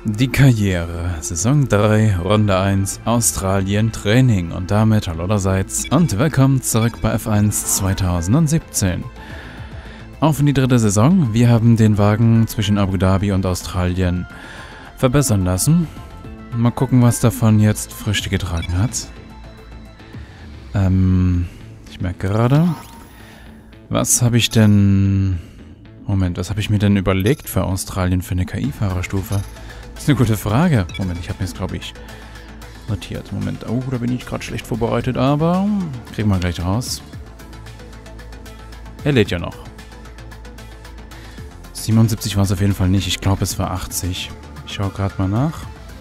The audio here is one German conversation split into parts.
Die Karriere, Saison 3, Runde 1, Australien Training und damit hallo allerseits und willkommen zurück bei F1 2017. Auf in die dritte Saison, wir haben den Wagen zwischen Abu Dhabi und Australien verbessern lassen. Mal gucken, was davon jetzt Früchte getragen hat. Ich merke gerade, was habe ich denn... Moment, was habe ich mir denn überlegt für Australien für eine KI-Fahrerstufe? Das ist eine gute Frage. Moment, ich habe mir das, glaube ich, notiert. Moment, oh, da bin ich gerade schlecht vorbereitet, aber kriegen wir gleich raus. Er lädt ja noch. 77 war es auf jeden Fall nicht. Ich glaube, es war 80. Ich schaue gerade mal nach.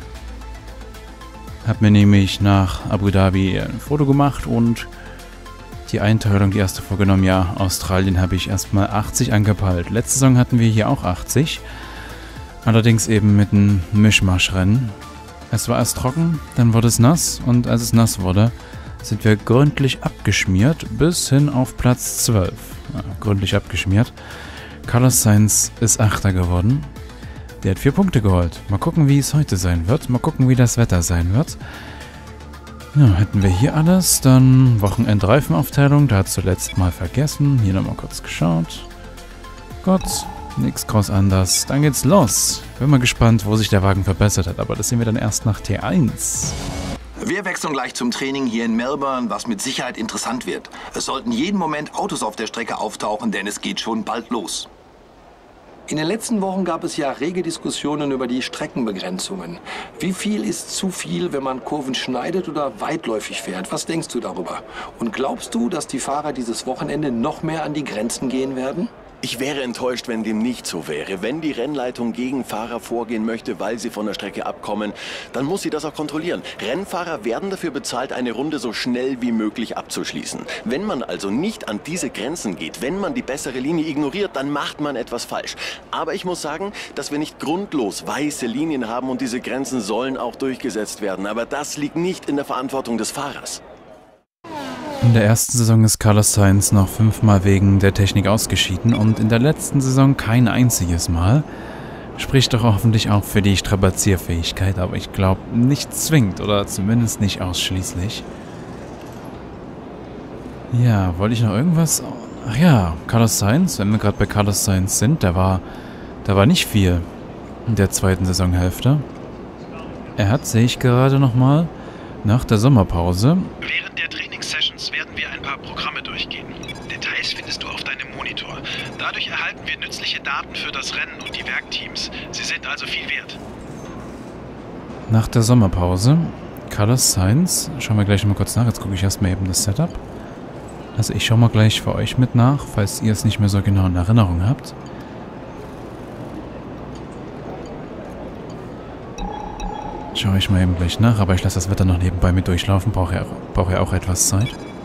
Hab mir nämlich nach Abu Dhabi ein Foto gemacht und die Einteilung, die erste vorgenommen. Ja, Australien habe ich erstmal 80 angepeilt. Letzte Saison hatten wir hier auch 80. Allerdings eben mit einem Mischmaschrennen. Es war erst trocken, dann wurde es nass und als es nass wurde, sind wir gründlich abgeschmiert bis hin auf Platz 12. Ja, gründlich abgeschmiert. Carlos Sainz ist Achter geworden. Der hat 4 Punkte geholt. Mal gucken, wie es heute sein wird. Mal gucken, wie das Wetter sein wird. Ja, hätten wir hier alles. Dann Wochenendreifenaufteilung. Da hat es zuletzt mal vergessen. Hier nochmal kurz geschaut. Gott. Nichts groß anders. Dann geht's los. Bin mal gespannt, wo sich der Wagen verbessert hat, aber das sehen wir dann erst nach T1. Wir wechseln gleich zum Training hier in Melbourne, was mit Sicherheit interessant wird. Es sollten jeden Moment Autos auf der Strecke auftauchen, denn es geht schon bald los. In den letzten Wochen gab es ja rege Diskussionen über die Streckenbegrenzungen. Wie viel ist zu viel, wenn man Kurven schneidet oder weitläufig fährt? Was denkst du darüber? Und glaubst du, dass die Fahrer dieses Wochenende noch mehr an die Grenzen gehen werden? Ich wäre enttäuscht, wenn dem nicht so wäre. Wenn die Rennleitung gegen Fahrer vorgehen möchte, weil sie von der Strecke abkommen, dann muss sie das auch kontrollieren. Rennfahrer werden dafür bezahlt, eine Runde so schnell wie möglich abzuschließen. Wenn man also nicht an diese Grenzen geht, wenn man die bessere Linie ignoriert, dann macht man etwas falsch. Aber ich muss sagen, dass wir nicht grundlos weiße Linien haben und diese Grenzen sollen auch durchgesetzt werden. Aber das liegt nicht in der Verantwortung des Fahrers. In der ersten Saison ist Carlos Sainz noch 5-mal wegen der Technik ausgeschieden und in der letzten Saison kein einziges Mal. Spricht doch hoffentlich auch für die Strapazierfähigkeit, aber ich glaube nicht zwingend oder zumindest nicht ausschließlich. Ja, wollte ich noch irgendwas... Ach ja, Carlos Sainz, wenn wir gerade bei Carlos Sainz sind, da war nicht viel in der zweiten Saisonhälfte. Er hat, sehe ich gerade nochmal, nach der Sommerpause... Während der Trainingssessions werden wir ein paar Programme durchgehen. Details findest du auf deinem Monitor. Dadurch erhalten wir nützliche Daten für das Rennen und die Werkteams. Sie sind also viel wert. Nach der Sommerpause, Carlos Sainz, schauen wir gleich nochmal kurz nach. Jetzt gucke ich erstmal eben das Setup. Also ich schaue mal gleich für euch mit nach, falls ihr es nicht mehr so genau in Erinnerung habt. Schaue ich mal eben gleich nach, aber ich lasse das Wetter noch nebenbei mit durchlaufen. Brauche ja auch etwas Zeit.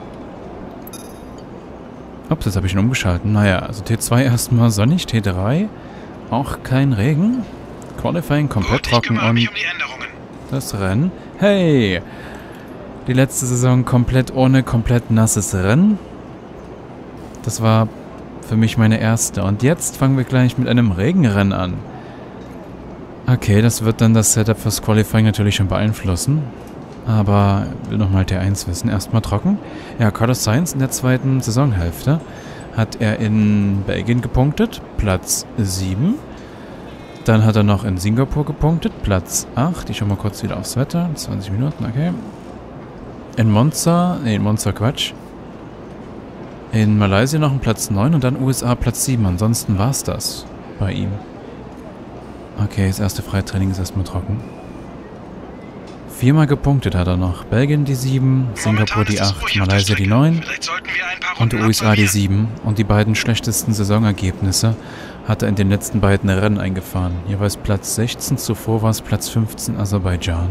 Ups, jetzt habe ich ihn umgeschalten. Naja, also T2 erstmal sonnig, T3 auch kein Regen. Qualifying komplett trocken und das Rennen. Hey! Die letzte Saison komplett ohne komplett nasses Rennen. Das war für mich meine erste. Und jetzt fangen wir gleich mit einem Regenrennen an. Okay, das wird dann das Setup fürs Qualifying natürlich schon beeinflussen. Aber ich will nochmal T1 wissen. Erstmal trocken. Ja, Carlos Sainz in der zweiten Saisonhälfte hat er in Belgien gepunktet. Platz 7. Dann hat er noch in Singapur gepunktet. Platz 8. Ich schau mal kurz wieder aufs Wetter. 20 Minuten, okay. In Monza Quatsch. In Malaysia noch ein Platz 9 und dann USA Platz 7. Ansonsten war's das bei ihm. Okay, das erste Freitraining ist erstmal trocken. 4-mal gepunktet hat er noch. Belgien die 7, Singapur die 8, Malaysia die 9 und die USA die 7. Und die beiden schlechtesten Saisonergebnisse hat er in den letzten beiden Rennen eingefahren. Jeweils Platz 16, zuvor war es Platz 15 Aserbaidschan.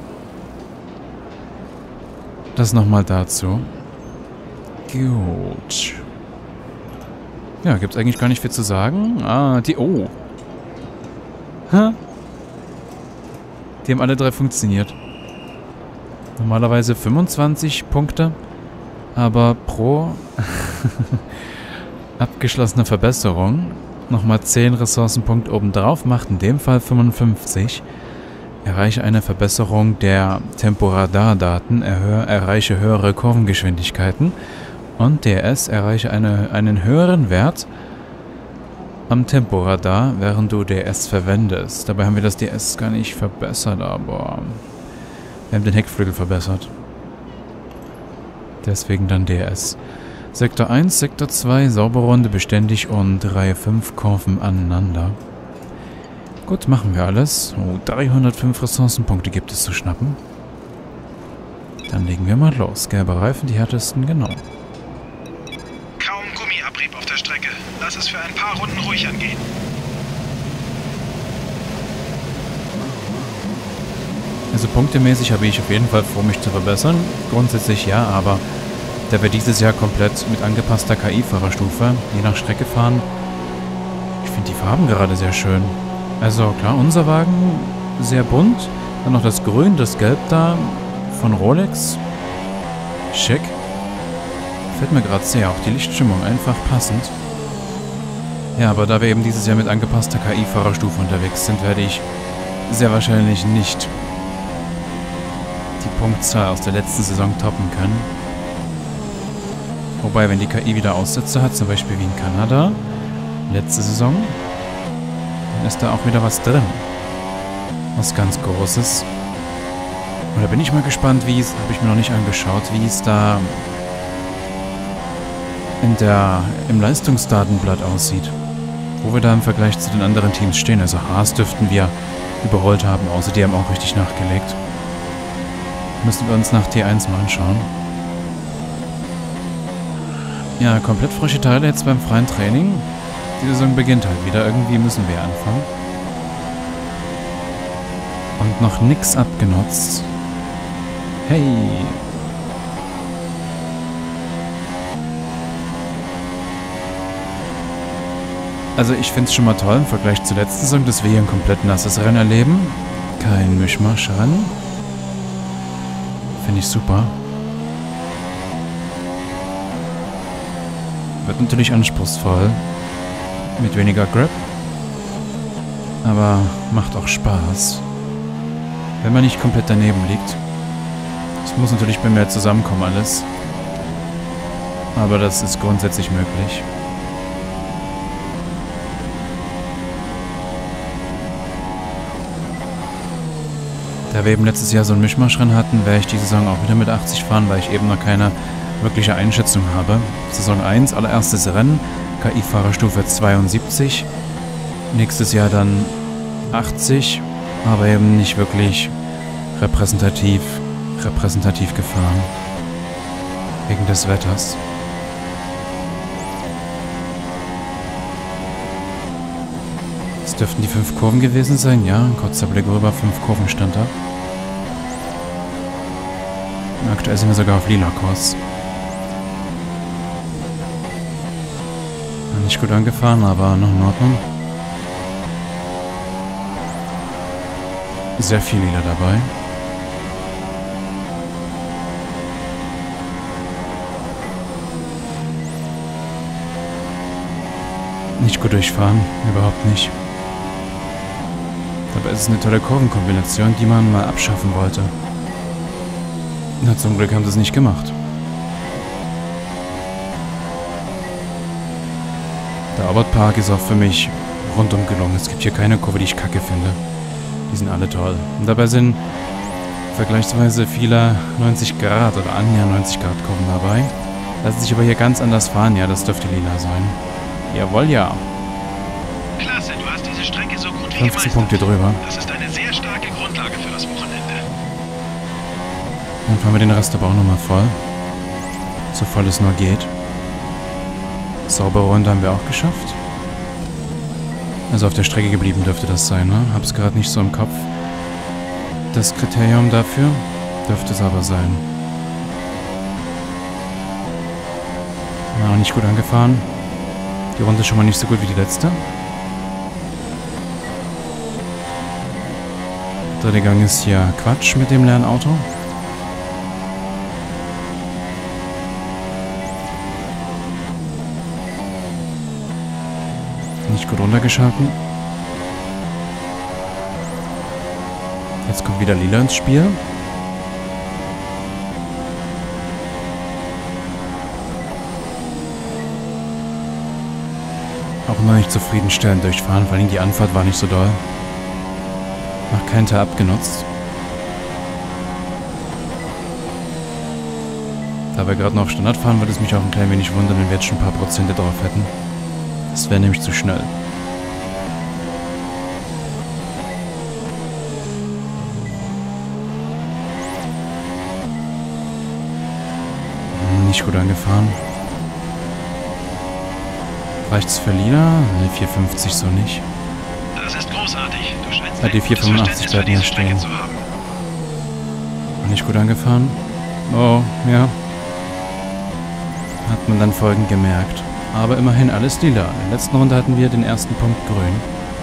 Das nochmal dazu. Gut. Ja, gibt's eigentlich gar nicht viel zu sagen. Oh. Die haben alle 3 funktioniert. Normalerweise 25 Punkte, aber pro abgeschlossene Verbesserung nochmal 10 Ressourcenpunkte obendrauf, macht in dem Fall 55. Erreiche eine Verbesserung der Temporadardaten, erreiche höhere Kurvengeschwindigkeiten und DRS erreiche einen höheren Wert am Temporadar, während du DRS verwendest. Dabei haben wir das DRS gar nicht verbessert, aber wir haben den Heckflügel verbessert. Deswegen dann DRS. Sektor 1, Sektor 2, saubere Runde, beständig und Reihe 5 Kurven aneinander. Gut, machen wir alles. Oh, 305 Ressourcenpunkte gibt es zu schnappen. Dann legen wir mal los. Gelbe Reifen, die härtesten, genau. Kaum Gummiabrieb auf der Strecke. Lass es für ein paar Runden ruhig angehen. Also punktemäßig habe ich auf jeden Fall vor, mich zu verbessern. Grundsätzlich ja, aber da wir dieses Jahr komplett mit angepasster KI-Fahrerstufe je nach Strecke fahren, ich finde die Farben gerade sehr schön. Also klar, unser Wagen sehr bunt. Dann noch das Grün, das Gelb da von Rolex. Schick. Gefällt mir gerade sehr. Auch die Lichtstimmung einfach passend. Ja, aber da wir eben dieses Jahr mit angepasster KI-Fahrerstufe unterwegs sind, werde ich sehr wahrscheinlich nicht die Punktzahl aus der letzten Saison toppen können. Wobei, wenn die KI wieder Aussätze hat, zum Beispiel wie in Kanada, letzte Saison, dann ist da auch wieder was drin. Was ganz Großes. Und da bin ich mal gespannt, wie es, habe ich mir noch nicht angeschaut, wie es da im Leistungsdatenblatt aussieht. Wo wir da im Vergleich zu den anderen Teams stehen. Also Haas dürften wir überholt haben, außer die haben auch richtig nachgelegt. Müssen wir uns nach T1 mal anschauen. Ja, komplett frische Teile jetzt beim freien Training. Die Saison beginnt halt wieder. Irgendwie müssen wir anfangen. Und noch nix abgenutzt. Hey! Also ich finde es schon mal toll im Vergleich zur letzten Saison, dass wir hier ein komplett nasses Rennen erleben. Kein Mischmasch-Rennen. Finde ich super. Wird natürlich anspruchsvoll. Mit weniger Grip. Aber macht auch Spaß. Wenn man nicht komplett daneben liegt. Das muss natürlich bei mir zusammenkommen alles. Aber das ist grundsätzlich möglich. Da wir eben letztes Jahr so ein Mischmaschrennen hatten, werde ich die Saison auch wieder mit 80 fahren, weil ich eben noch keine wirkliche Einschätzung habe. Saison 1, allererstes Rennen, KI-Fahrerstufe 72. Nächstes Jahr dann 80, aber eben nicht wirklich repräsentativ gefahren. Wegen des Wetters. Das dürften die 5 Kurven gewesen sein, ja. Ein kurzer Blick rüber, 5 Kurven stand da. Aktuell sind wir sogar auf lila Kurs. Nicht gut angefahren, aber noch in Ordnung. Sehr viel lila dabei. Nicht gut durchfahren, überhaupt nicht. Dabei ist es eine tolle Kurvenkombination, die man mal abschaffen wollte. Na, zum Glück haben sie es nicht gemacht. Der Albert Park ist auch für mich rundum gelungen. Es gibt hier keine Kurve, die ich kacke finde. Die sind alle toll. Und dabei sind vergleichsweise viele 90 Grad oder annähernd 90 Grad Kurven dabei. Lassen sich aber hier ganz anders fahren. Ja, das dürfte lila sein. Jawohl, ja. Klasse, du hast diese Strecke so gut wie 15 gemeistert. Punkte drüber. Das ist eine sehr starke Grundlage für das Wochenende. Dann fahren wir den Rest aber auch nochmal voll. So voll es nur geht. Saubere Runde haben wir auch geschafft. Also auf der Strecke geblieben dürfte das sein, ne? Hab's gerade nicht so im Kopf. Das Kriterium dafür dürfte es aber sein. War noch nicht gut angefahren. Die Runde ist schon mal nicht so gut wie die letzte. Dritte Gang ist hier Quatsch mit dem leeren Auto. Nicht gut runtergeschalten. Jetzt kommt wieder Lila ins Spiel. Auch noch nicht zufriedenstellend durchfahren, vor allem die Anfahrt war nicht so doll. Noch kein Teil abgenutzt. Da wir gerade noch auf Standard fahren, würde es mich auch ein klein wenig wundern, wenn wir jetzt schon ein paar Prozente drauf hätten. Das wäre nämlich zu schnell. Nicht gut angefahren. Reicht's für Lila? Ne, 450 so nicht. Das ist großartig. Du scheinst Bei die 485 bleiben hier stehen. Nicht gut angefahren. Oh, ja. Hat man dann folgend gemerkt. Aber immerhin alles lila. In der letzten Runde hatten wir den ersten Punkt grün.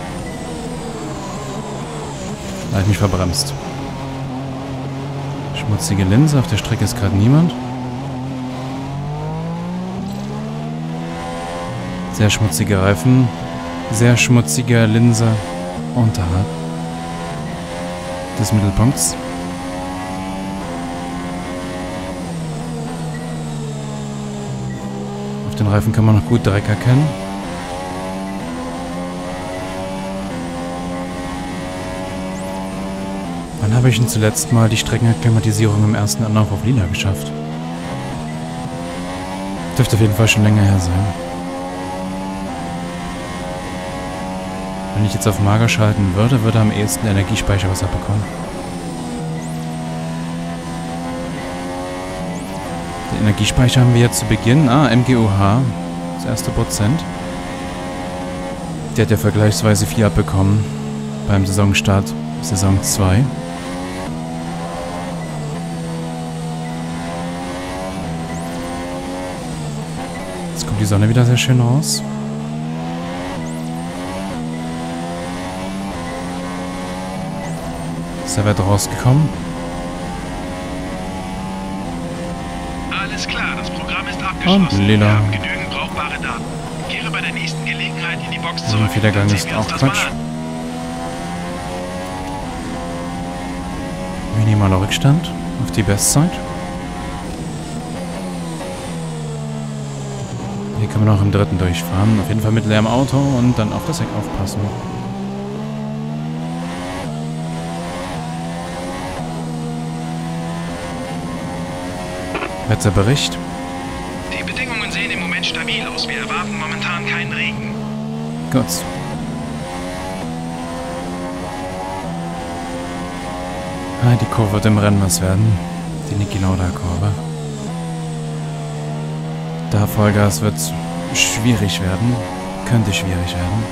Da habe ich mich verbremst. Schmutzige Linse. Auf der Strecke ist gerade niemand. Sehr schmutzige Reifen, sehr schmutzige Linse unterhalb des Mittelpunkts. Auf den Reifen kann man noch gut Dreck erkennen. Wann habe ich denn zuletzt mal die Streckenakklimatisierung im ersten Anlauf auf Lila geschafft? Dürfte auf jeden Fall schon länger her sein. Wenn ich jetzt auf mager schalten würde, würde am ehesten der Energiespeicher was abbekommen. Den Energiespeicher haben wir jetzt zu Beginn. MGUH. Das erste Prozent. Der hat ja vergleichsweise viel abbekommen. Beim Saisonstart Saison 2. Jetzt kommt die Sonne wieder sehr schön raus. Ist er rausgekommen? Alles klar, das Programm ist abgeschlossen. Und Lila. Wir haben genügend brauchbare Daten. Kehre bei der nächsten Gelegenheit in die Box zurück. Und Wiedergang ist auch Quatsch. Minimaler Rückstand auf die Bestzeit. Hier können wir noch im dritten durchfahren. Auf jeden Fall mit leerem Auto und dann auf das Heck aufpassen. Wetterbericht. Die Bedingungen sehen im Moment stabil aus. Wir erwarten momentan keinen Regen. Gut. Die Kurve wird im Rennen was werden. Die Niki Lauda-Kurve. Da Vollgas wird schwierig werden. Könnte schwierig werden.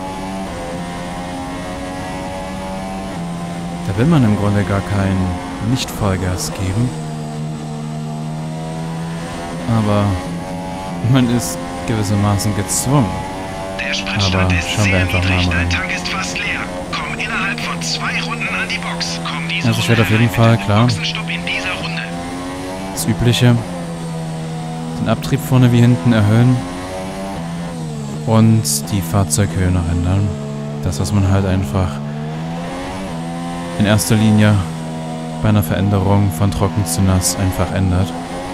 Da will man im Grunde gar kein Nicht-Vollgas geben. Aber man ist gewissermaßen gezwungen. Der Spritstand ist schauen wir sehr einfach niedrig, mal dein rein. Tank ist fast leer. Komm innerhalb von 2 Runden an die Box. Komm diese Also ich werde auf Runde jeden rein mit Fall, dem klar, Boxenstopp in dieser Runde. das Übliche. Den Abtrieb vorne wie hinten erhöhen. Und die Fahrzeughöhe noch ändern. Das, was man halt einfach in erster Linie bei einer Veränderung von trocken zu nass einfach ändert.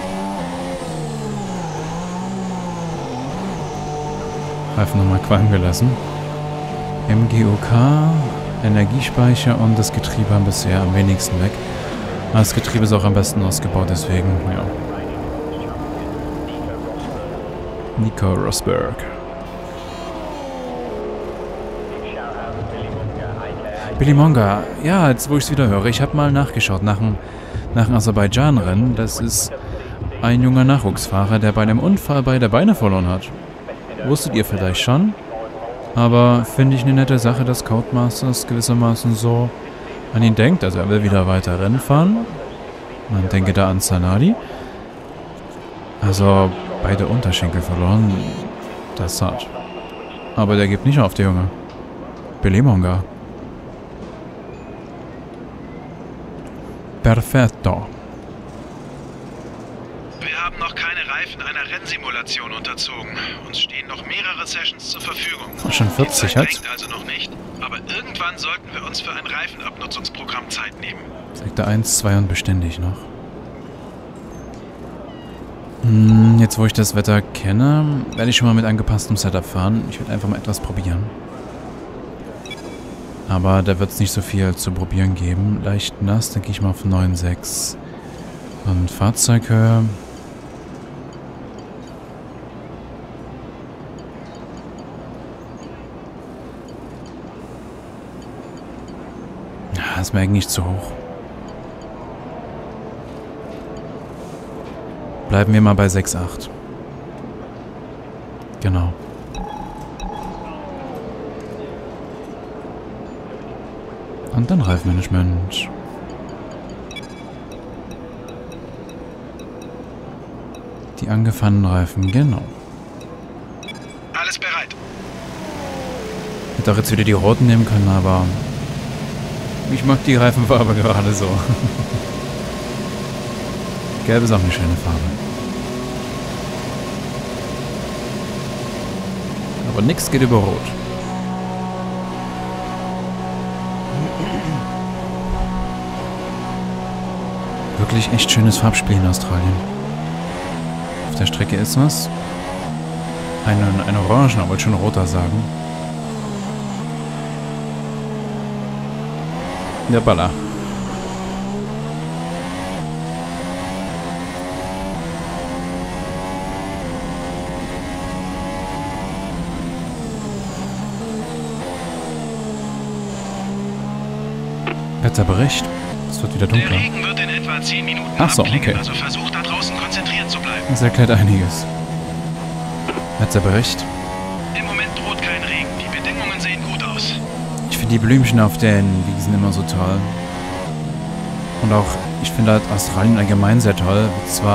Reifen nochmal qualmen gelassen. MGUK, Energiespeicher und das Getriebe haben bisher am wenigsten weg. Aber das Getriebe ist auch am besten ausgebaut, deswegen, ja. Nico Rosberg. Billy Monga, ja, jetzt wo ich es wieder höre, ich habe mal nachgeschaut nach dem Aserbaidschan-Rennen. Das ist ein junger Nachwuchsfahrer, der bei einem Unfall beide Beine verloren hat. Wusstet ihr vielleicht schon? Aber finde ich eine nette Sache, dass Codemasters gewissermaßen so an ihn denkt. Also er will wieder weiter Rennen fahren. Man denke da an Zanardi. Also beide Unterschenkel verloren. Das ist hart. Aber der gibt nicht auf, der Junge. Billy Monga. Perfetto. Wir haben noch keine Reifen einer Rennsimulation unterzogen. Uns stehen noch mehrere Sessions zur Verfügung. Schon 40 Die Zeit hat's. drängt also noch nicht. Aber irgendwann sollten wir uns für ein Reifenabnutzungsprogramm Zeit nehmen. Sektor 1, 2 und beständig noch. Jetzt wo ich das Wetter kenne, werde ich schon mal mit angepasstem Setup fahren. Ich werde einfach mal etwas probieren. Aber da wird es nicht so viel zu probieren geben. Leicht nass, dann gehe ich mal auf 9,6. Und Fahrzeughöhe. Ja, ist mir eigentlich zu hoch. Bleiben wir mal bei 6,8. Genau. Und dann Reifenmanagement. Die angefahrenen Reifen, genau. Alles bereit. Hätte auch jetzt wieder die roten nehmen können, aber ich mag die Reifenfarbe gerade so. Gelb ist auch eine schöne Farbe. Aber nichts geht über Rot. Wirklich echt schönes Farbspiel in Australien. Auf der Strecke ist was. Ein Orangener, wollte schon roter sagen. Der Baller. Wetterbericht. Es wird wieder dunkler. Der Regen wird in etwa 10 Minuten Ach so, abklingen, okay. also versuch da draußen konzentriert zu bleiben. Das erklärt einiges. Wetterbericht. Im Moment droht kein Regen. Die Bedingungen sehen gut aus. Ich finde die Blümchen auf den Wiesen immer so toll. Und auch, ich finde halt Australien allgemein sehr toll.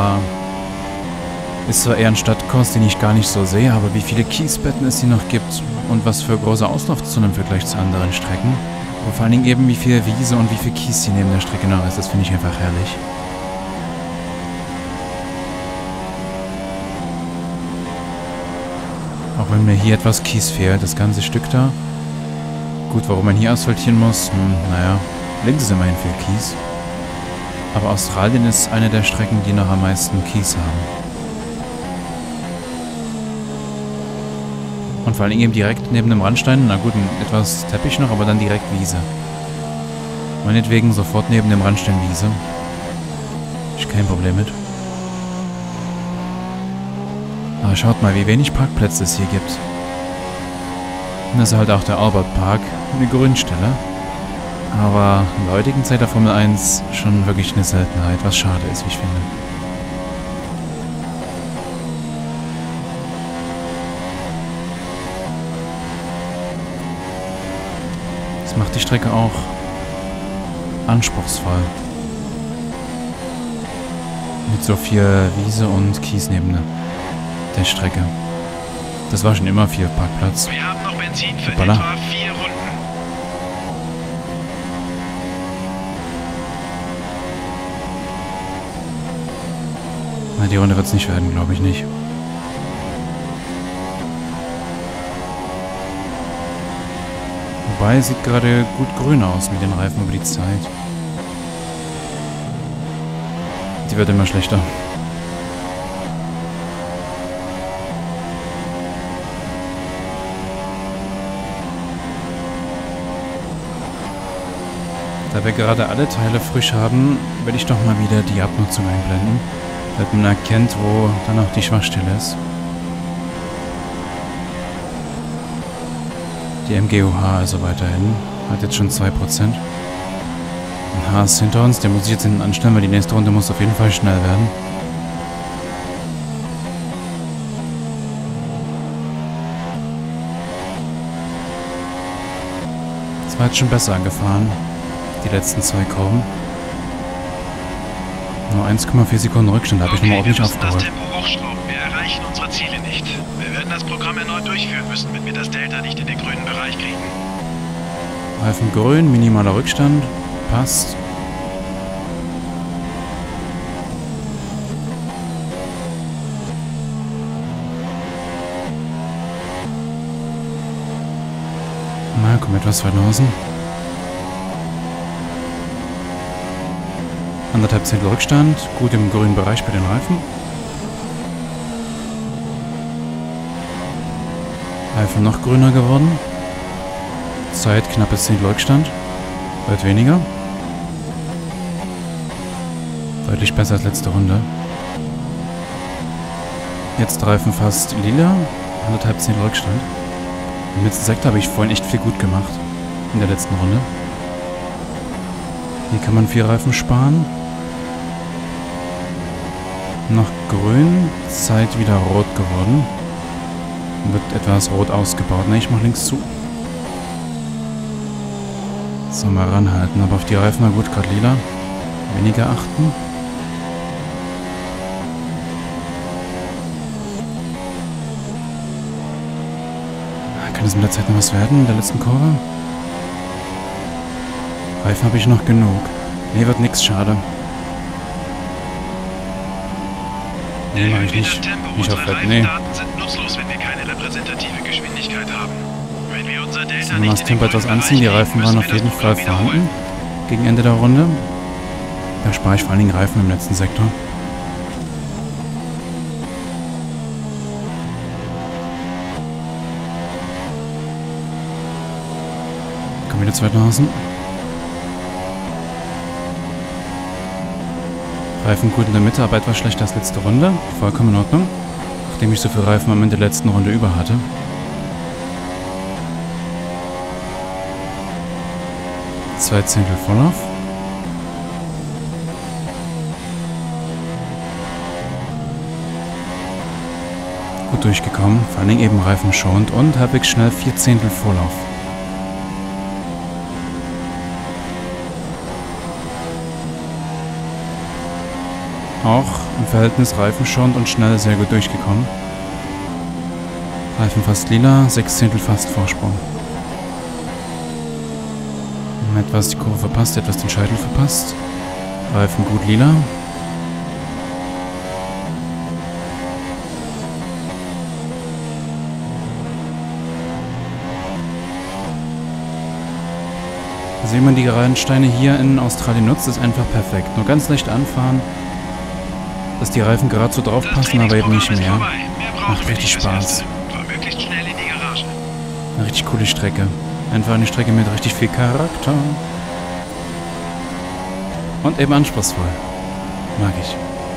Ist zwar eher ein Stadtkost, den ich gar nicht so sehe, aber wie viele Kiesbetten es hier noch gibt und was für große Auslaufzonen im Vergleich zu anderen Strecken. Und vor allen Dingen eben, wie viel Wiese und wie viel Kies hier neben der Strecke noch ist. Das finde ich einfach herrlich. Auch wenn mir hier etwas Kies fehlt, das ganze Stück da. Gut, warum man hier asphaltieren muss, naja, links ist immerhin viel Kies. Aber Australien ist eine der Strecken, die noch am meisten Kies haben. Und vor allen Dingen eben direkt neben dem Randstein, na gut, etwas Teppich noch, aber dann direkt Wiese. Meinetwegen sofort neben dem Randstein Wiese. Ich kein Problem mit. Aber schaut mal, wie wenig Parkplätze es hier gibt. Und das ist halt auch der Albert Park, eine Grünstelle. Aber in der heutigen Zeit der Formel 1 schon wirklich eine Seltenheit, was schade ist, wie ich finde. Das macht die Strecke auch anspruchsvoll. Mit so viel Wiese und Kies neben der Strecke. Das war schon immer viel Parkplatz. Wir haben noch Benzin für Hoppala. etwa 4 Runden. Na, die Runde wird es nicht werden, glaube ich nicht. Wobei, sieht gerade gut grün aus mit den Reifen über die Zeit. Die wird immer schlechter. Da wir gerade alle Teile frisch haben, werde ich doch mal wieder die Abnutzung einblenden, damit man erkennt, wo dann auch die Schwachstelle ist. Die MGUH also weiterhin, hat jetzt schon 2%. Ein Haas hinter uns, der muss ich jetzt hinten anstellen, weil die nächste Runde muss auf jeden Fall schnell werden. Das war jetzt schon besser angefahren. Die letzten 2 Kurven. Nur 1,4 Sekunden Rückstand, da habe ich nochmal ordentlich aufgeholt. Das Tempo hochschrauben. Wir erreichen unsere Ziele nicht. Wir werden das Programm erneut durchführen müssen, wenn wir das Delta nicht in den grünen Bereich kriegen. Reifen grün, minimaler Rückstand. Passt. komm etwas weiter außen. 1,5 Zehntel Rückstand. Gut im grünen Bereich bei den Reifen. Reifen noch grüner geworden. Zeit knappes Zehntel Rückstand. Wird weniger. Deutlich besser als letzte Runde. Jetzt Reifen fast lila. 1,5 Zehntel Rückstand. Im letzten Sektor habe ich vorhin echt viel gut gemacht. In der letzten Runde. Hier kann man 4 Reifen sparen. Noch grün. Zeit wieder rot geworden. Wird etwas rot ausgebaut. Ne, ich mache links zu. So, mal ranhalten. Aber auf die Reifen, na gut, gerade lila. Weniger achten. Kann es mit der Zeit noch was werden, in der letzten Kurve? Reifen habe ich noch genug. Ne, wird nix, schade. Ne, mach ich nicht. Nicht auf Fett, ne. Sind nutzlos, wenn wir keine repräsentative Geschwindigkeit haben. Wenn wir unser Delta So, mal das Tempo etwas anziehen. Die Reifen waren auf jeden Fall vorhanden. Gegen Ende der Runde. Da spare ich vor allen Dingen Reifen im letzten Sektor. Komm wieder zu weit nach außen. Reifen gut in der Mitte, aber etwas schlechter als letzte Runde. Vollkommen in Ordnung. Nachdem ich so viel Reifen am Ende der letzten Runde über hatte. Zwei Zehntel Vorlauf. Gut durchgekommen. Vor allen Dingen eben reifenschonend und halbwegs schnell 4 Zehntel Vorlauf. Auch im Verhältnis reifenschonend und schnell sehr gut durchgekommen. Reifen fast lila, 6 Zehntel fast Vorsprung. Etwas die Kurve verpasst, etwas den Scheitel verpasst. Reifen gut lila. Also wie man die Rennsteine hier in Australien nutzt, ist einfach perfekt. Nur ganz leicht anfahren, dass die Reifen gerade so drauf passen, aber eben nicht mehr. Macht richtig Spaß. Eine richtig coole Strecke. Einfach eine Strecke mit richtig viel Charakter. Und eben anspruchsvoll. Mag ich.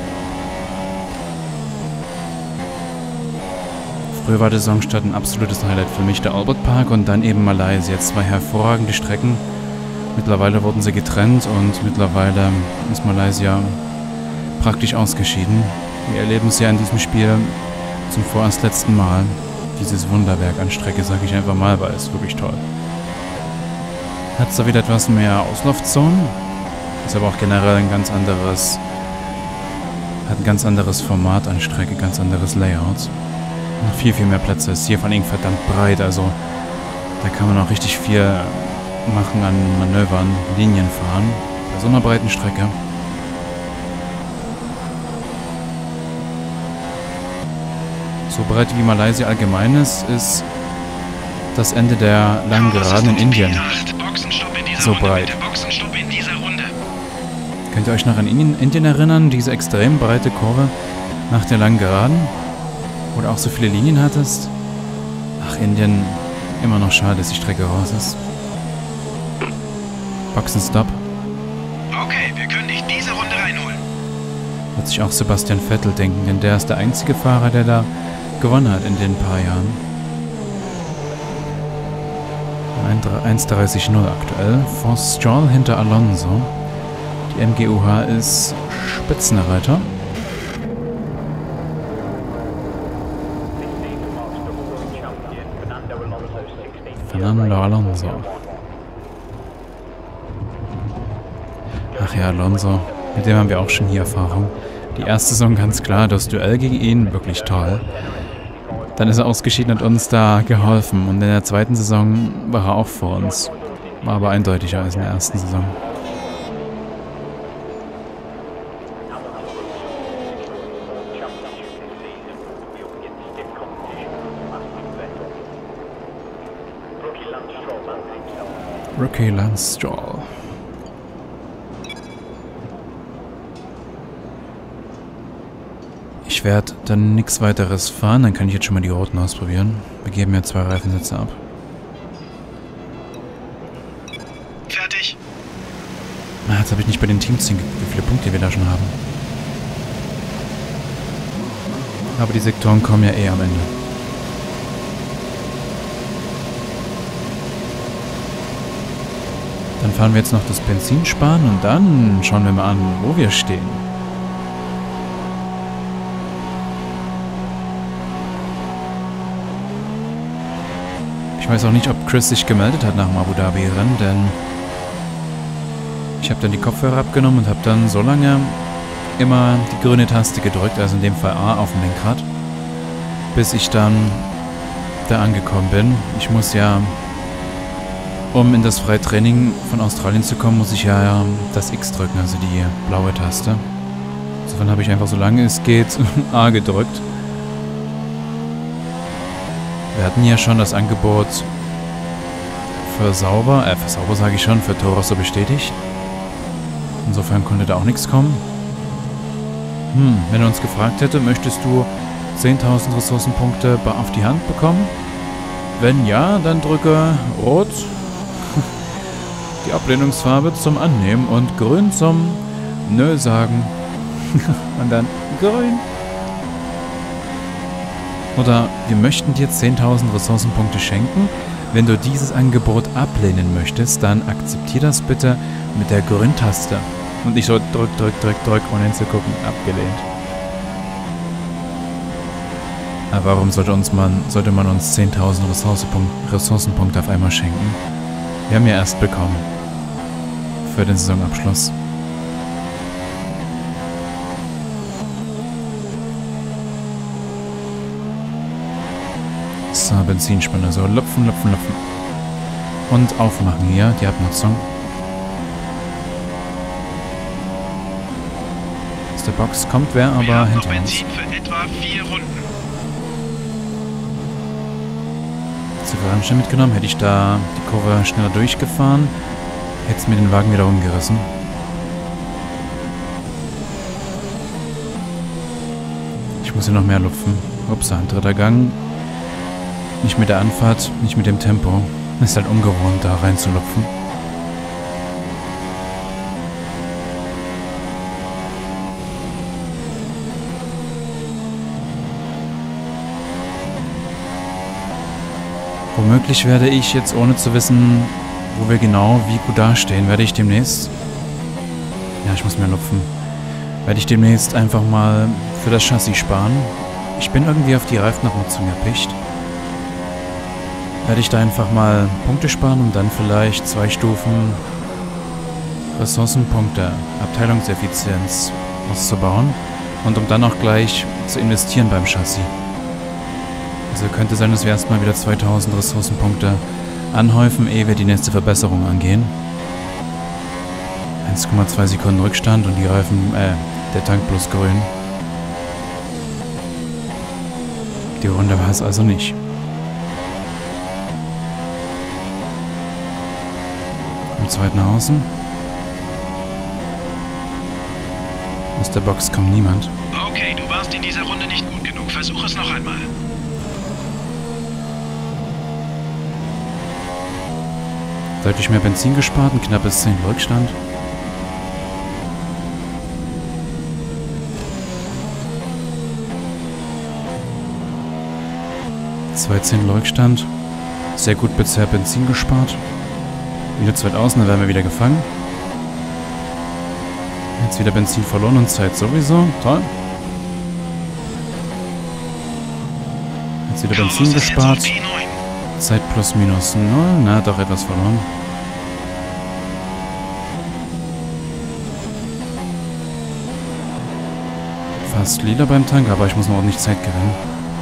Früher war der Saisonstart ein absolutes Highlight für mich. Der Albert Park und dann eben Malaysia. 2 hervorragende Strecken. Mittlerweile wurden sie getrennt und mittlerweile ist Malaysia praktisch ausgeschieden. Wir erleben es ja in diesem Spiel zum vorerst letzten Mal. Dieses Wunderwerk an Strecke, sage ich einfach mal, weil es wirklich toll. Hat zwar wieder etwas mehr Auslaufzonen, ist aber auch generell ein ganz anderes, hat ein ganz anderes Format an Strecke, ganz anderes Layout. Noch viel, viel mehr Plätze. Ist hier vor allem verdammt breit, also da kann man auch richtig viel machen an Manövern, Linien fahren, bei so einer breiten Strecke. So breit wie Malaysia allgemein ist das Ende der langen Geraden in Indien so breit. Könnt ihr euch noch an Indien erinnern, diese extrem breite Kurve nach der langen Geraden? Wo du auch so viele Linien hattest? Ach, Indien, immer noch schade, dass die Strecke raus ist. Boxenstopp. Okay, wir können dich diese Runde reinholen. Wird sich auch Sebastian Vettel denken, denn der ist der einzige Fahrer, der da gewonnen hat in den paar Jahren. 1:30,0 aktuell. Force Stroll hinter Alonso. Die MGUH ist Spitzenreiter. Fernando Alonso. Ach ja, Alonso. Mit dem haben wir auch schon hier Erfahrung. Die erste Saison ganz klar, das Duell gegen ihn, wirklich toll. Dann ist er ausgeschieden und hat uns da geholfen. Und in der zweiten Saison war er auch vor uns. War aber eindeutiger als in der ersten Saison. Rookie Lance Stroll. Ich werde dann nichts weiteres fahren, dann kann ich jetzt schon mal die Routen ausprobieren. Wir geben ja 2 Reifensätze ab. Fertig. Ah, jetzt habe ich nicht bei den Teams gesehen, wie viele Punkte wir da schon haben. Aber die Sektoren kommen ja eh am Ende. Dann fahren wir jetzt noch das Benzin sparen und dann schauen wir mal an, wo wir stehen. Ich weiß auch nicht, ob Chris sich gemeldet hat nach dem Abu Dhabi-Rennen, denn ich habe dann die Kopfhörer abgenommen und habe dann so lange immer die grüne Taste gedrückt, also in dem Fall A auf dem Lenkrad, bis ich dann da angekommen bin. Ich muss ja, um in das Freitraining von Australien zu kommen, muss ich ja das X drücken, also die blaue Taste. Insofern habe ich einfach, solange es geht, A gedrückt. Wir hatten ja schon das Angebot für Sauber sage ich schon, für Toro Rosso bestätigt. Insofern konnte da auch nichts kommen. Wenn er uns gefragt hätte, möchtest du 10.000 Ressourcenpunkte auf die Hand bekommen? Wenn ja, dann drücke Rot, die Ablehnungsfarbe zum Annehmen, und Grün zum Nö sagen. Und dann Grün. Oder wir möchten dir 10.000 Ressourcenpunkte schenken. Wenn du dieses Angebot ablehnen möchtest, dann akzeptier das bitte mit der Grün-Taste. Und ich so drück, ohne hinzugucken, abgelehnt. Aber warum sollte man uns 10.000 Ressourcenpunkte auf einmal schenken? Wir haben ja erst bekommen. Für den Saisonabschluss. So, Benzinspender. So, lupfen. Und aufmachen hier, die Abnutzung. Aus der Box kommt wer aber hinter uns. Benzin für etwa 4 Runden. Zigarrenstein mitgenommen, hätte ich da die Kurve schneller durchgefahren, hätte es mir den Wagen wieder umgerissen. Ich muss hier noch mehr lupfen. Ups, ein 3. Gang. Nicht mit der Anfahrt, nicht mit dem Tempo. Ist halt ungewohnt, da rein zu lupfen. Womöglich werde ich jetzt, ohne zu wissen, wo wir genau wie gut dastehen, werde ich demnächst... Ja, ich muss mehr lupfen. Werde ich demnächst einfach mal für das Chassis sparen. Ich bin irgendwie auf die Reifenabnutzung erpicht. Werde ich da einfach mal Punkte sparen, um dann vielleicht 2 Stufen Ressourcenpunkte, Abteilungseffizienz auszubauen und um dann auch gleich zu investieren beim Chassis. Also könnte sein, dass wir erstmal wieder 2000 Ressourcenpunkte anhäufen, ehe wir die nächste Verbesserung angehen. 1,2 Sekunden Rückstand und die Reifen, der Tank bloß grün. Die Runde war es also nicht. Im zweiten Außen. Aus der Box kommt niemand. Okay, du warst in dieser Runde nicht gut genug. Versuch es noch einmal. Deutlich mehr Benzin gespart, ein knappes 10 Rückstand. Zwei 10 Rückstand. Sehr gut bisher Benzin gespart. Wieder zweit außen, dann werden wir wieder gefangen. Jetzt wieder Benzin verloren und Zeit sowieso. Toll. Jetzt wieder Benzin gespart. Zeit plus minus 0. Na, doch etwas verloren. Fast lila beim Tank, aber ich muss noch ordentlich Zeit gewinnen.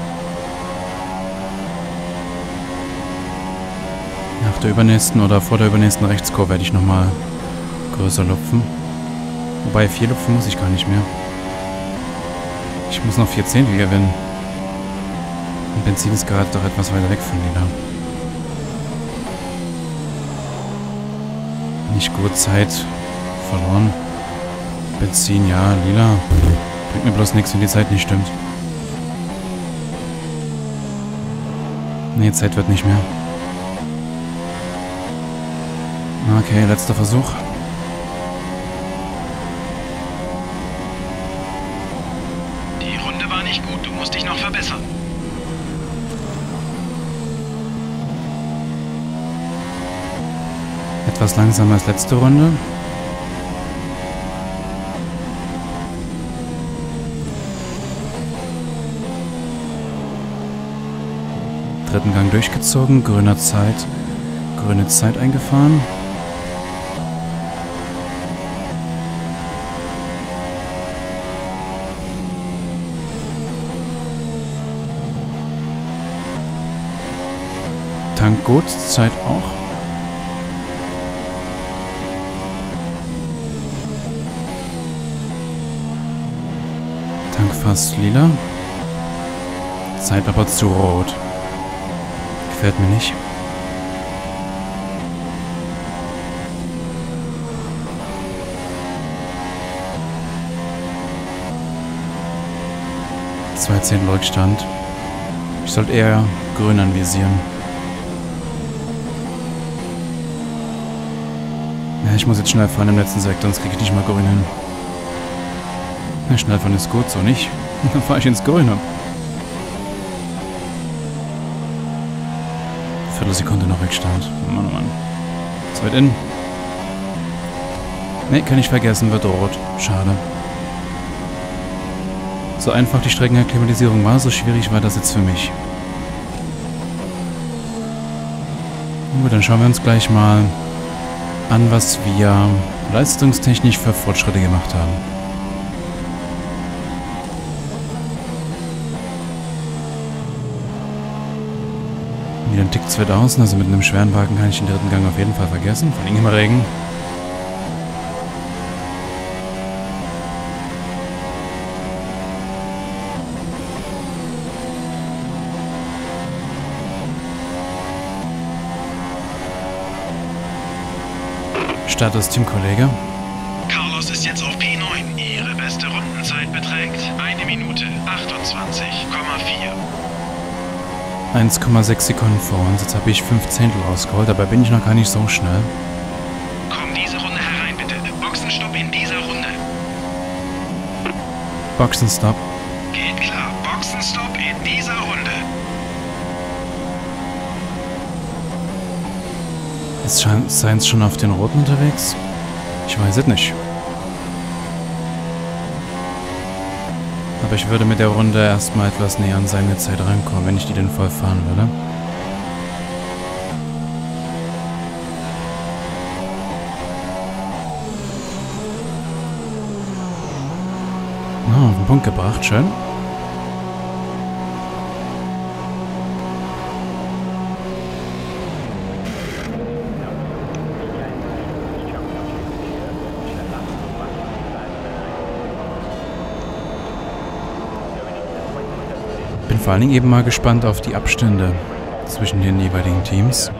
Nach der übernächsten oder vor der übernächsten Rechtskurve werde ich nochmal größer lupfen. Wobei 4 lupfen muss ich gar nicht mehr. Ich muss noch 4 Zehntel gewinnen. Und Benzin ist gerade doch etwas weiter weg von lila. Nicht gut, Zeit verloren. Benzin, ja, lila. Bringt mir bloß nichts, wenn die Zeit nicht stimmt. Nee, Zeit wird nicht mehr. Okay, letzter Versuch. Die Runde war nicht gut, du musst dich noch verbessern. Etwas langsamer als letzte Runde. Dritten Gang durchgezogen, grüne Zeit eingefahren. Tank gut, Zeit auch. Tank fast lila. Zeit aber zu rot. Gefällt mir nicht. Zehntel Rückstand. Ich sollte eher grün anvisieren. Ja, ich muss jetzt schnell fahren im letzten Sektor, sonst kriege ich nicht mal grün hin. Ja, schnell fahren ist gut, so nicht. Dann fahre ich ins Grüne. Viertelsekunde noch Rückstand. Mann, oh Mann. Zu weit in. Ne, kann ich vergessen, wird rot. Schade. So einfach die Streckenakklimatisierung war, so schwierig war das jetzt für mich. Gut, dann schauen wir uns gleich mal an, was wir leistungstechnisch für Fortschritte gemacht haben. Wieder ein Tick zu weit außen, also mit einem schweren Wagen kann ich den dritten Gang auf jeden Fall vergessen. Vor allem im Regen. Status Teamkollege. Carlos ist jetzt auf P9. Ihre beste Rundenzeit beträgt 1 Minute 28,4. 1,6 Sekunden vor uns. Jetzt habe ich 5 Zehntel rausgeholt, dabei bin ich noch gar nicht so schnell. Komm diese Runde herein, bitte. Boxenstopp in dieser Runde. Boxenstopp. Geht klar. Boxenstopp in dieser Runde. Ist Sainz schon auf den Roten unterwegs? Ich weiß es nicht. Aber ich würde mit der Runde erstmal etwas näher an seine Zeit rankommen, wenn ich die denn voll fahren würde. Oh, auf den Punkt gebracht, schön. Vor allen Dingen eben mal gespannt auf die Abstände zwischen den jeweiligen Teams.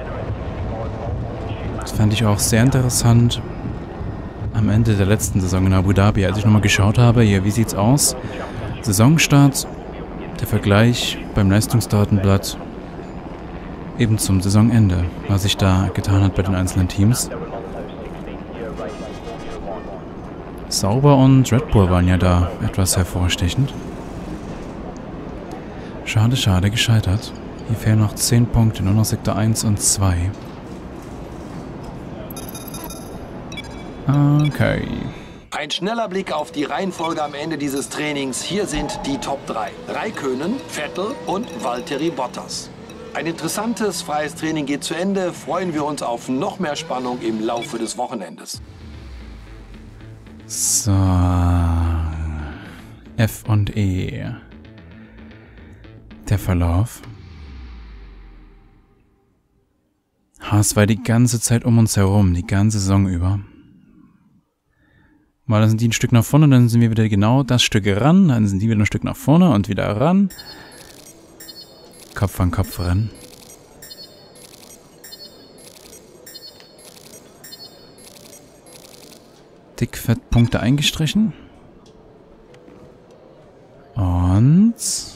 Das fand ich auch sehr interessant am Ende der letzten Saison in Abu Dhabi, als ich nochmal geschaut habe, hier, wie sieht's aus? Saisonstart, der Vergleich beim Leistungsdatenblatt eben zum Saisonende, was sich da getan hat bei den einzelnen Teams. Sauber und Red Bull waren ja da etwas hervorstechend. Schade, schade, gescheitert. Hier fehlen noch 10 Punkte, nur noch Sektor 1 und 2. Okay. Ein schneller Blick auf die Reihenfolge am Ende dieses Trainings. Hier sind die Top 3. Räikkönen, Vettel und Valtteri Bottas. Ein interessantes, freies Training geht zu Ende. Freuen wir uns auf noch mehr Spannung im Laufe des Wochenendes. So. F und E. Der Verlauf. Haas war die ganze Zeit um uns herum, die ganze Saison über. Mal dann sind die ein Stück nach vorne, dann sind wir wieder genau das Stück ran, dann sind die wieder ein Stück nach vorne und wieder ran. Kopf an Kopf rennen. Dickfett Punkte eingestrichen. Und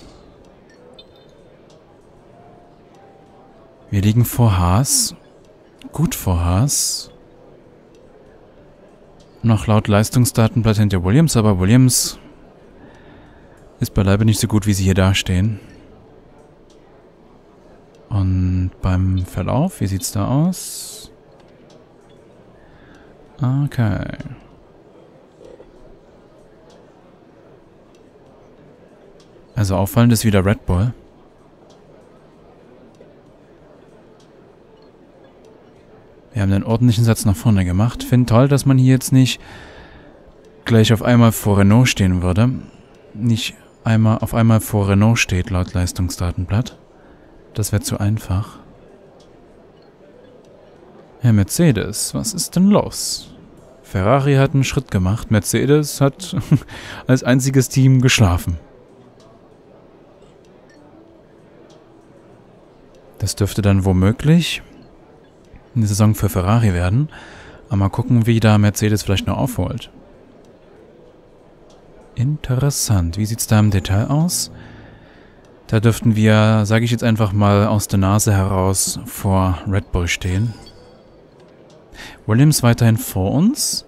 wir liegen vor Haas. Gut vor Haas. Noch laut Leistungsdatenblatt hinter Williams, aber Williams ist beileibe nicht so gut, wie sie hier dastehen. Und beim Verlauf, wie sieht's da aus? Okay. Also auffallend ist wieder Red Bull. Wir haben einen ordentlichen Satz nach vorne gemacht. Finde toll, dass man hier jetzt nicht gleich auf einmal vor Renault stehen würde. Nicht auf einmal vor Renault steht, laut Leistungsdatenblatt. Das wäre zu einfach. Herr Mercedes, was ist denn los? Ferrari hat einen Schritt gemacht. Mercedes hat als einziges Team geschlafen. Das dürfte dann womöglich eine Saison für Ferrari werden. Aber mal gucken, wie da Mercedes vielleicht noch aufholt. Interessant. Wie sieht es da im Detail aus? Da dürften wir, sage ich jetzt einfach mal aus der Nase heraus, vor Red Bull stehen. Williams weiterhin vor uns.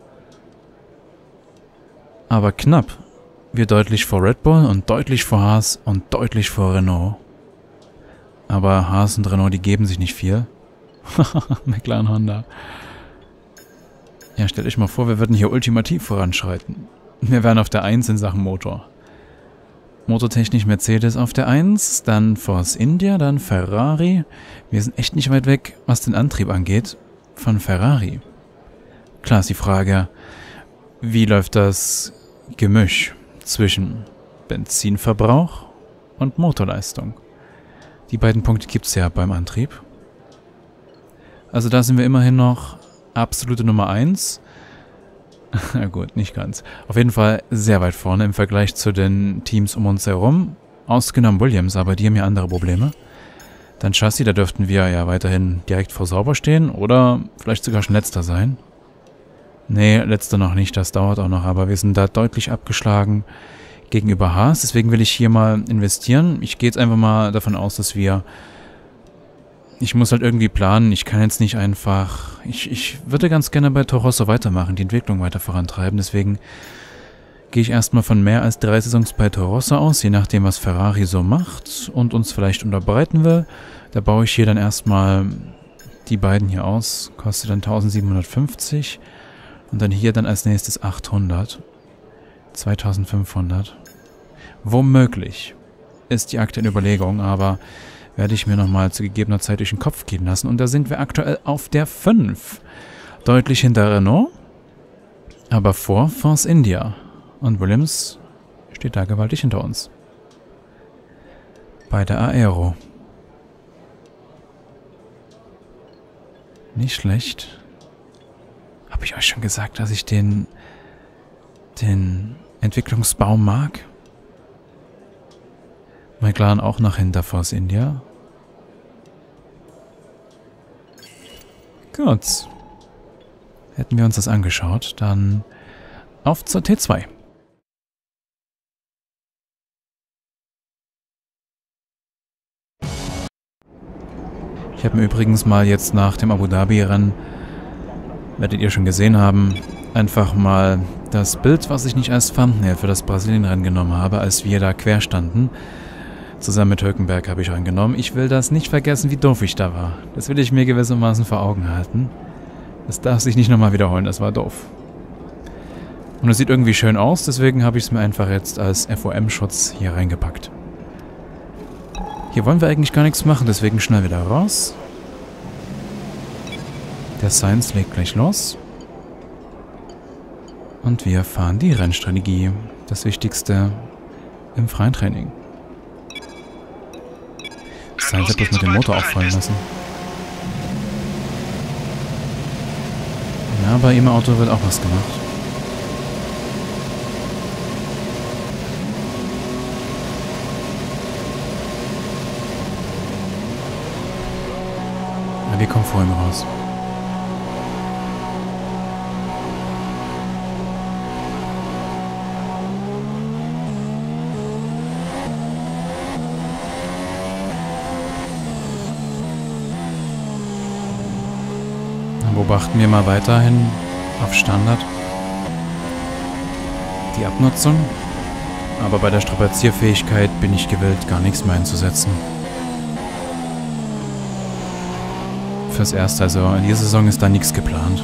Aber knapp. Wir deutlich vor Red Bull und deutlich vor Haas und deutlich vor Renault. Aber Haas und Renault, die geben sich nicht viel. McLaren Honda. Ja, stellt euch mal vor, wir würden hier ultimativ voranschreiten. Wir wären auf der 1 in Sachen Motor. Motortechnisch Mercedes auf der 1, dann Force India, dann Ferrari. Wir sind echt nicht weit weg, was den Antrieb angeht, von Ferrari. Klar ist die Frage, wie läuft das Gemisch zwischen Benzinverbrauch und Motorleistung? Die beiden Punkte gibt es ja beim Antrieb. Also da sind wir immerhin noch absolute Nummer 1. Na gut, nicht ganz. Auf jeden Fall sehr weit vorne im Vergleich zu den Teams um uns herum. Ausgenommen Williams, aber die haben ja andere Probleme. Dann Chassis, da dürften wir ja weiterhin direkt vor sauber stehen oder vielleicht sogar schon letzter sein. Nee, letzter noch nicht, das dauert auch noch, aber wir sind da deutlich abgeschlagen gegenüber Haas. Deswegen will ich hier mal investieren. Ich gehe jetzt einfach mal davon aus, dass wir... Ich muss halt irgendwie planen, ich kann jetzt nicht einfach... Ich würde ganz gerne bei Toro Rosso weitermachen, die Entwicklung weiter vorantreiben, deswegen gehe ich erstmal von mehr als 3 Saisons bei Toro Rosso aus, je nachdem, was Ferrari so macht und uns vielleicht unterbreiten will. Da baue ich hier dann erstmal die beiden hier aus, kostet dann 1750 und dann hier dann als nächstes 800, 2500. Womöglich ist die aktuelle Überlegung, aber... werde ich mir nochmal zu gegebener Zeit durch den Kopf gehen lassen. Und da sind wir aktuell auf der 5. Deutlich hinter Renault, aber vor Force India. Und Williams steht da gewaltig hinter uns. Bei der Aero. Nicht schlecht. Habe ich euch schon gesagt, dass ich den Entwicklungsbaum mag? McLaren auch noch hinter Force India. Gut. Hätten wir uns das angeschaut, dann auf zur T2. Ich habe mir übrigens mal jetzt nach dem Abu Dhabi-Rennen, werdet ihr schon gesehen haben, einfach mal das Bild, was ich nicht als Thumbnail für das Brasilien-Rennen genommen habe, als wir da quer standen. Zusammen mit Hülkenberg habe ich reingenommen. Ich will das nicht vergessen, wie doof ich da war. Das will ich mir gewissermaßen vor Augen halten. Das darf sich nicht nochmal wiederholen, das war doof. Und es sieht irgendwie schön aus, deswegen habe ich es mir einfach jetzt als FOM-Schutz hier reingepackt. Hier wollen wir eigentlich gar nichts machen, deswegen schnell wieder raus. Der Sainz legt gleich los. Und wir fahren die Rennstrategie. Das Wichtigste im freien Training. Sainz hat bloß mit dem Motor auffallen lassen. Ja, bei ihm im Auto wird auch was gemacht. Ja, wir kommen vor ihm raus. Beobachten wir mal weiterhin auf Standard die Abnutzung. Aber bei der Strapazierfähigkeit bin ich gewillt, gar nichts mehr einzusetzen. Fürs Erste, also in dieser Saison ist da nichts geplant.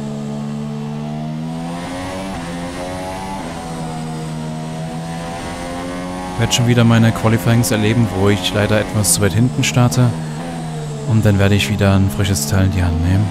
Ich werde schon wieder meine Qualifyings erleben, wo ich leider etwas zu weit hinten starte. Und dann werde ich wieder ein frisches Teil in die Hand nehmen.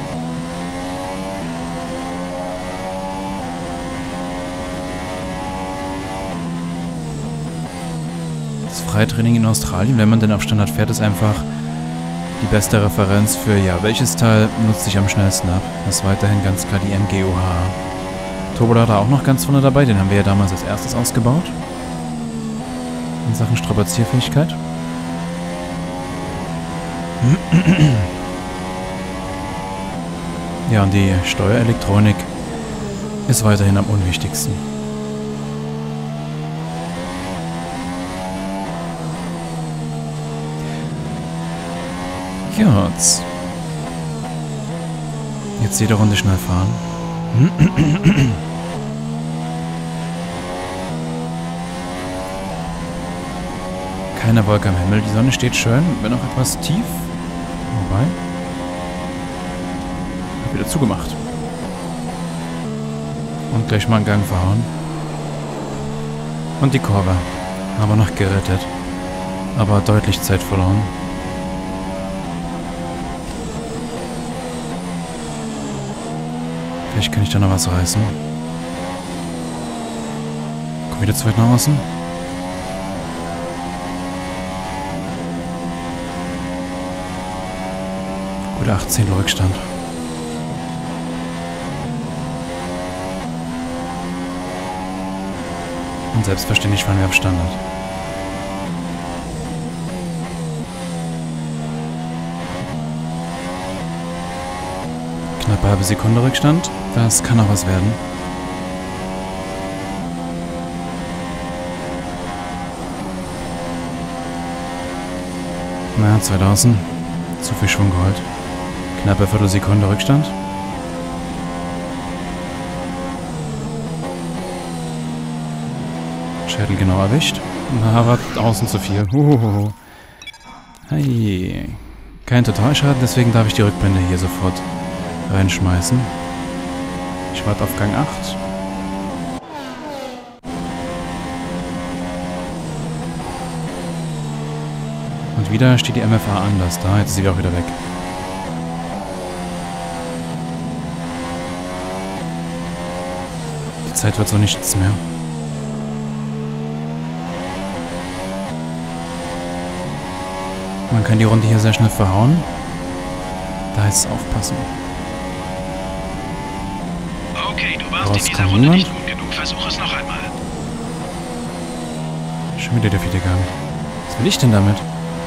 Das Freitraining in Australien, wenn man denn auf Standard fährt, ist einfach die beste Referenz für, ja, welches Teil nutzt sich am schnellsten ab. Das ist weiterhin ganz klar die MGUH. Turbolader auch noch ganz vorne dabei, den haben wir ja damals als erstes ausgebaut. In Sachen Strapazierfähigkeit. Ja, und die Steuerelektronik ist weiterhin am unwichtigsten. Ja, jetzt jede Runde schnell fahren. Keine Wolke am Himmel, die Sonne steht schön, wenn auch etwas tief. Wobei, hab wieder zugemacht. Und gleich mal einen Gang verhauen. Und die Kurve haben wir noch gerettet. Aber deutlich Zeit verloren. Vielleicht kann ich da noch was reißen. Komm wieder zu weit nach außen. Gut, 18 Rückstand. Und selbstverständlich fahren wir auf Standard. Knappe halbe Sekunde Rückstand. Das kann auch was werden. Na, 2000. Zu viel Schwung geholt. Knappe Viertelsekunde Rückstand. Schädel genau erwischt. Na, war außen zu viel. Hey. Kein Totalschaden, deswegen darf ich die Rückblende hier sofort reinschmeißen. Ich warte auf Gang 8. Und wieder steht die MFA anders da. Jetzt ist sie auch wieder weg. Die Zeit wird so nichts mehr. Man kann die Runde hier sehr schnell verhauen. Da heißt es aufpassen. Okay, du warst in dieser Runde nicht gut genug. Versuch es noch einmal. Schon wieder der 4. Gang. Was will ich denn damit?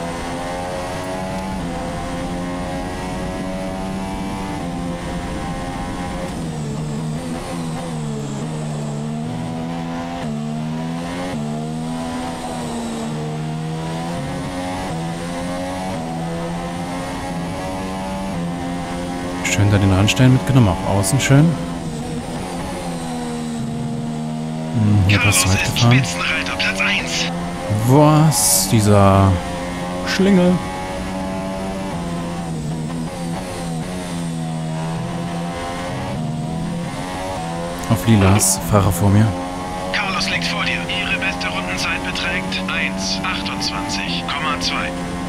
Schön da den Randstein mitgenommen, auch außen schön. Hier etwas zu weit gefahren. Platz 1. Was? Dieser Schlingel. Auf Lilas, Fahrer vor mir. Carlos liegt vor dir. Ihre beste Rundenzeit beträgt 1,28,2.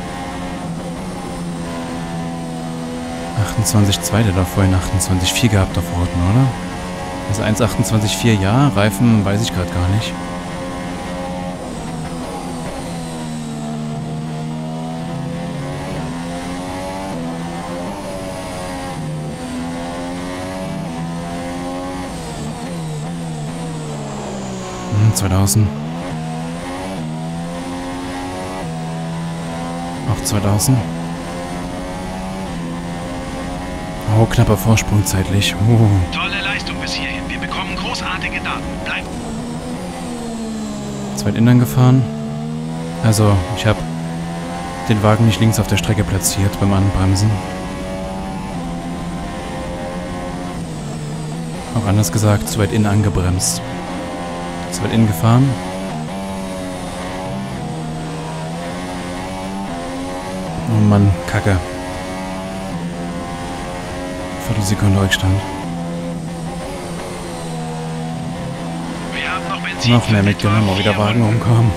28,2, der da vorhin 28,4 gehabt auf Roten, oder? Also 1,28,4, ja. Reifen weiß ich gerade gar nicht. Hm, 2000. Auch 2000. Oh, knapper Vorsprung zeitlich. Tolle Leistung bis hierhin. Wir bekommen großartige Daten. Bleib. Zu weit innen gefahren. Also, ich habe den Wagen nicht links auf der Strecke platziert beim Anbremsen. Auch anders gesagt, zu weit innen angebremst. Zu weit innen gefahren. Oh Mann, Kacke. Viertelsekunde Rückstand. Wir haben noch Benzin. Noch mehr mitgenommen, wo wieder Wagen rumkommen.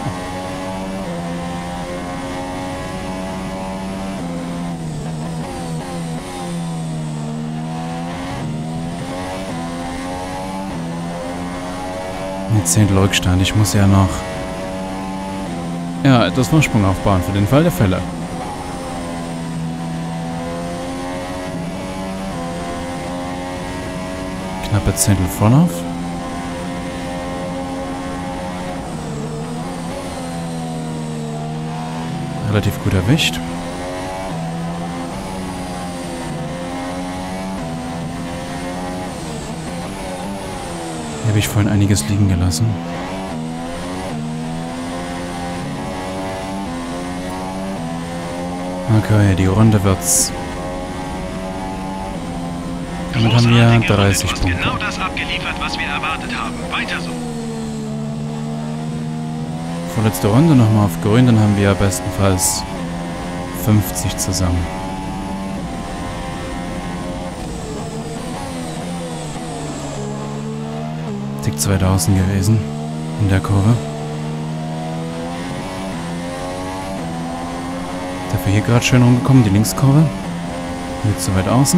Ein Zehntel Rückstand. Ich muss ja noch etwas Vorsprung aufbauen für den Fall der Fälle. Knappe Zehntel Vorlauf. Relativ gut erwischt. Hier habe ich vorhin einiges liegen gelassen. Okay, die Runde wird's. Damit haben wir 30 Punkte. Genau das abgeliefert, was wir erwartet haben. Weiter so. Vorletzte Runde nochmal auf Grün, dann haben wir bestenfalls 50 zusammen. Tick 2000 gewesen in der Kurve. Dafür hier gerade schön rumgekommen, die Linkskurve. Nicht zu weit außen.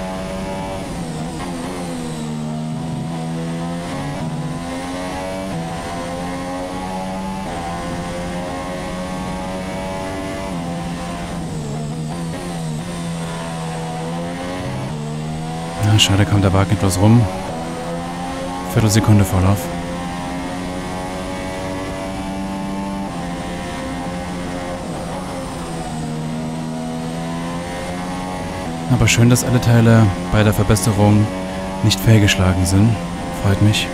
Na, schade, kommt der Wagen etwas rum. Viertelsekunde Vorlauf. Aber schön, dass alle Teile bei der Verbesserung nicht fehlgeschlagen sind. Freut mich.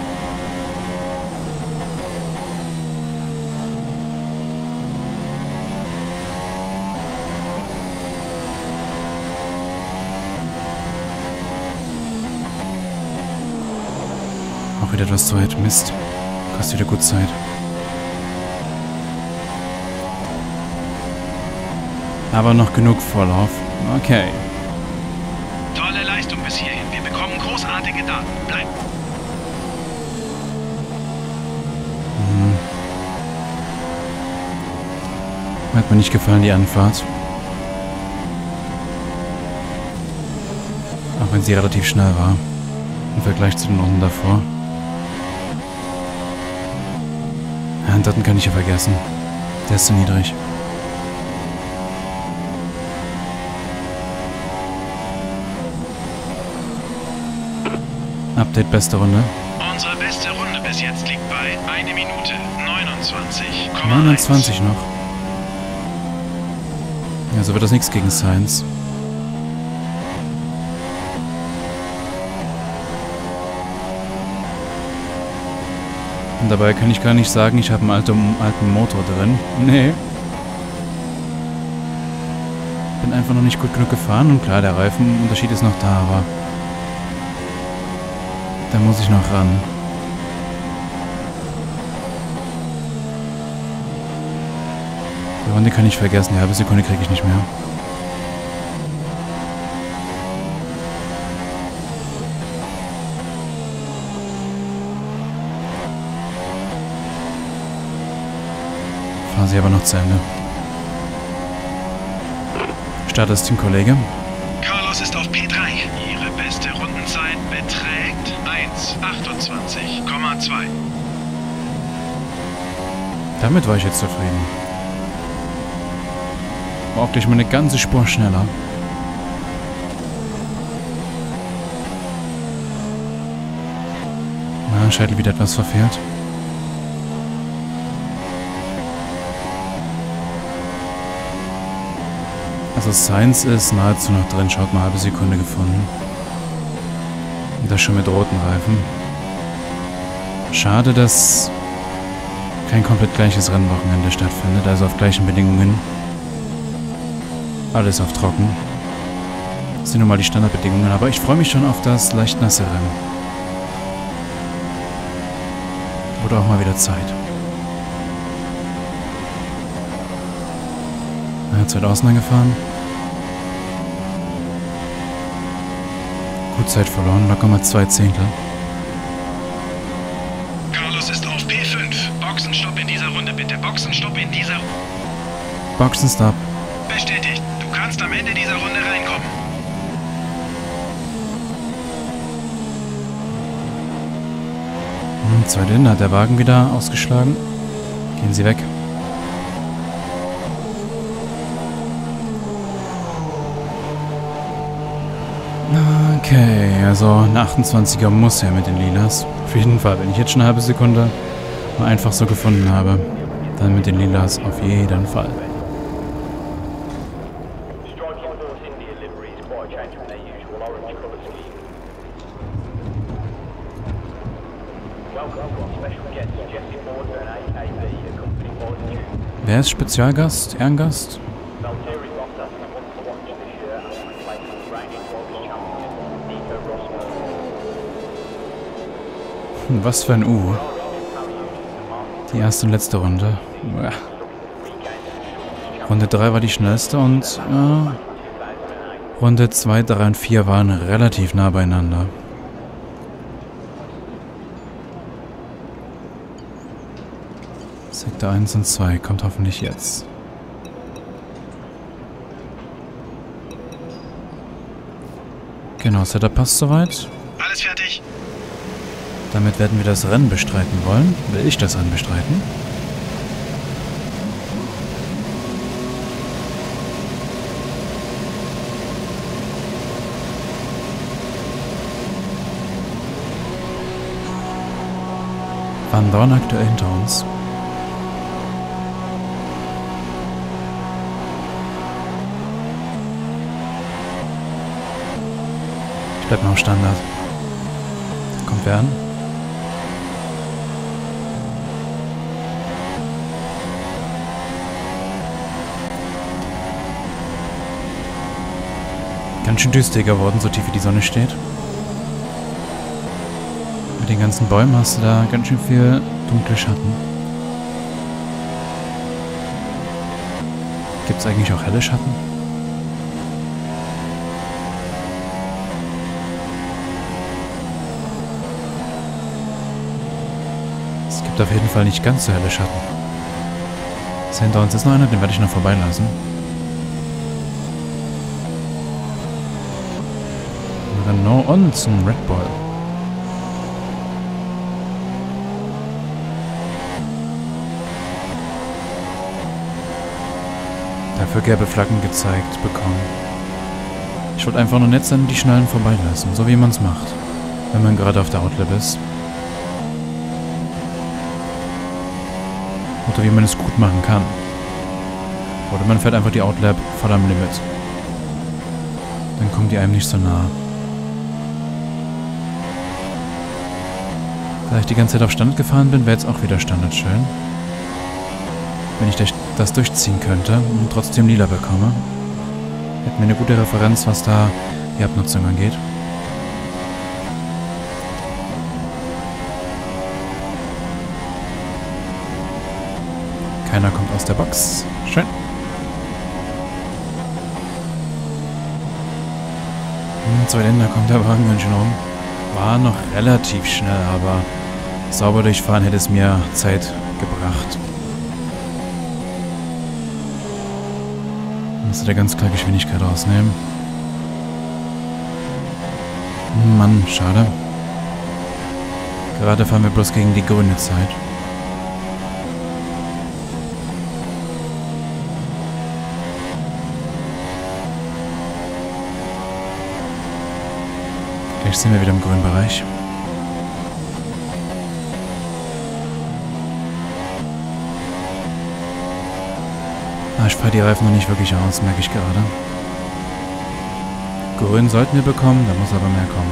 Auch wieder etwas zu weit. Mist. Kostet wieder gut Zeit. Aber noch genug Vorlauf. Okay. Tolle Leistung bis hierhin. Wir bekommen großartige Daten. Bleib. Hat mir nicht gefallen, die Anfahrt. Auch wenn sie relativ schnell war. Im Vergleich zu den Runden davor. Ja, den dritten kann ich ja vergessen. Der ist zu niedrig. Update, beste Runde. Unsere beste Runde bis jetzt liegt bei 1 Minute 29,1. 29 noch. Ja, so wird das nichts gegen Sainz. Und dabei kann ich gar nicht sagen, ich habe einen alten Motor drin. Nee. Bin einfach noch nicht gut genug gefahren. Und klar, der Reifenunterschied ist noch da, aber da muss ich noch ran. Die Runde kann ich vergessen. Die halbe Sekunde kriege ich nicht mehr. Fahren sie aber noch zu Ende. Start ist Teamkollege. Carlos ist auf P3. Ihre beste Rundenzeit beträgt 1,28,2. Damit war ich jetzt zufrieden. War auch gleich mal eine ganze Spur schneller. Na, Scheitel wieder etwas verfehlt. Also Sainz ist nahezu noch drin. Schaut mal, halbe Sekunde gefunden. Und das schon mit roten Reifen. Schade, dass kein komplett gleiches Rennwochenende stattfindet. Also auf gleichen Bedingungen. Alles auf trocken. Das sind nun mal die Standardbedingungen, aber ich freue mich schon auf das leicht nasse Rennen. Wurde auch mal wieder Zeit. Er hat 2000 angefahren. Gut Zeit verloren, locker mal 2 Zehntel. Carlos ist auf P5. Boxenstopp in dieser Runde, bitte. Boxenstopp in dieser... Boxenstopp. Bestätigt. Du kannst am Ende dieser Runde reinkommen. Zwei Länder hat der Wagen wieder ausgeschlagen. Gehen Sie weg. Okay, also eine 28er muss ja mit den Lilas. Auf jeden Fall, wenn ich jetzt schon eine halbe Sekunde mal einfach so gefunden habe, dann mit den Lilas auf jeden Fall. Wer ist Spezialgast? Ehrengast? Was für ein U. Die erste und letzte Runde. Runde 3 war die schnellste und Runde 2, 3 und 4 waren relativ nah beieinander. Sektor 1 und 2 kommt hoffentlich jetzt. Genau, Setup passt soweit. Alles fertig. Damit werden wir das Rennen bestreiten wollen. Will ich das Rennen bestreiten? Van Dorn aktuell hinter uns. Ich bleib noch im Standard. Kommt wer an? Ganz schön düster geworden, so tief wie die Sonne steht. Mit den ganzen Bäumen hast du da ganz schön viel dunkle Schatten. Gibt es eigentlich auch helle Schatten? Es gibt auf jeden Fall nicht ganz so helle Schatten. Ist hinter uns ist noch einer, den werde ich noch vorbeilassen. Renault und ein Red Bull. Dafür gelbe Flaggen gezeigt bekommen. Ich wollte einfach nur nett an die Schnallen vorbeilassen, so wie man es macht, wenn man gerade auf der Outlap ist. Oder wie man es gut machen kann. Oder man fährt einfach die Outlap voll am Limit. Dann kommen die einem nicht so nah. Da ich die ganze Zeit auf Standard gefahren bin, wäre jetzt auch wieder Standard schön. Wenn ich das durchziehen könnte und trotzdem lila bekomme, hätten wir eine gute Referenz, was da die Abnutzung angeht. Keiner kommt aus der Box. Schön. Zwei Länder kommt der Wagen ganz schön rum. War noch relativ schnell, aber sauber durchfahren hätte es mir Zeit gebracht. Musste da ganz klar Geschwindigkeit rausnehmen. Mann, schade. Gerade fahren wir bloß gegen die grüne Zeit. Gleich sind wir wieder im grünen Bereich. Ich fahre die Reifen noch nicht wirklich aus, merke ich gerade. Grün sollten wir bekommen, da muss aber mehr kommen.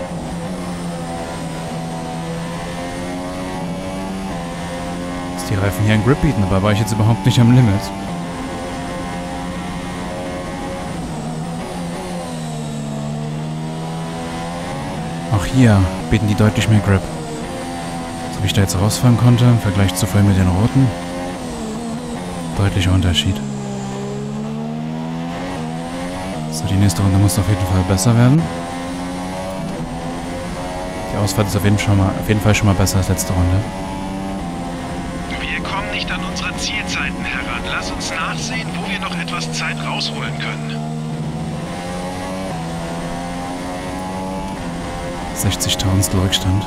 Dass die Reifen hier einen Grip bieten, aber war ich jetzt überhaupt nicht am Limit. hier bieten die deutlich mehr Grip. So wie ich da jetzt rausfahren konnte, im Vergleich zu vorhin mit den roten. Deutlicher Unterschied. So, die nächste Runde muss auf jeden Fall besser werden. Die Ausfahrt ist auf jeden Fall schon mal besser als letzte Runde. Wir kommen nicht an unsere Zielzeiten heran. Lass uns nachsehen, wo wir noch etwas Zeit rausholen können. 60.000 Rückstand.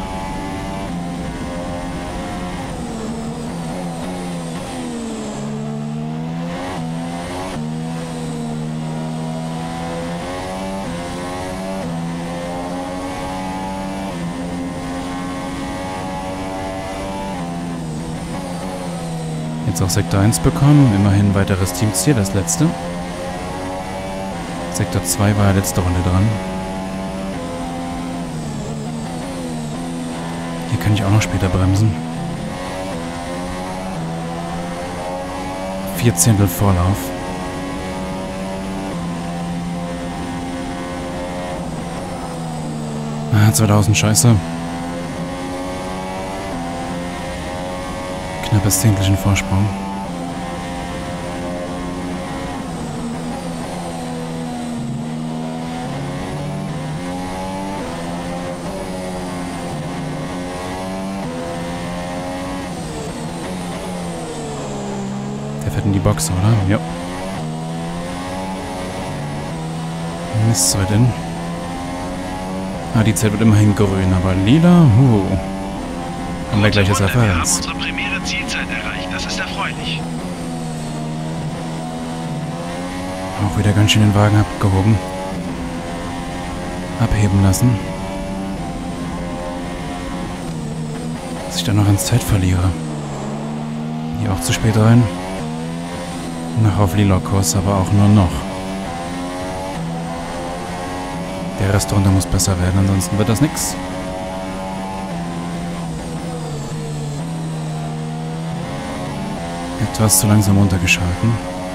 Jetzt auch Sektor 1 bekommen, immerhin weiteres Teamziel, das letzte. Sektor 2 war ja letzte Runde dran. Hier kann ich auch noch später bremsen. 4 Zehntel Vorlauf. Ah, 2000, scheiße. Knappes Zehntelchen Vorsprung. Der fährt in die Box, oder? Ja. Mist, so weit in. Ah, die Zeit wird immerhin grün, aber lila, haben wir gleiches Wir haben Referenz. unsere primäre Zielzeit erreicht. Das ist erfreulich. Auch wieder ganz schön den Wagen abgehoben. Abheben lassen. Dass ich dann noch ans Zeit verliere. Hier auch zu spät rein. Noch auf Lila-Kurs, aber auch nur noch. Der Rest runter muss besser werden, ansonsten wird das nix. Etwas zu langsam runtergeschalten.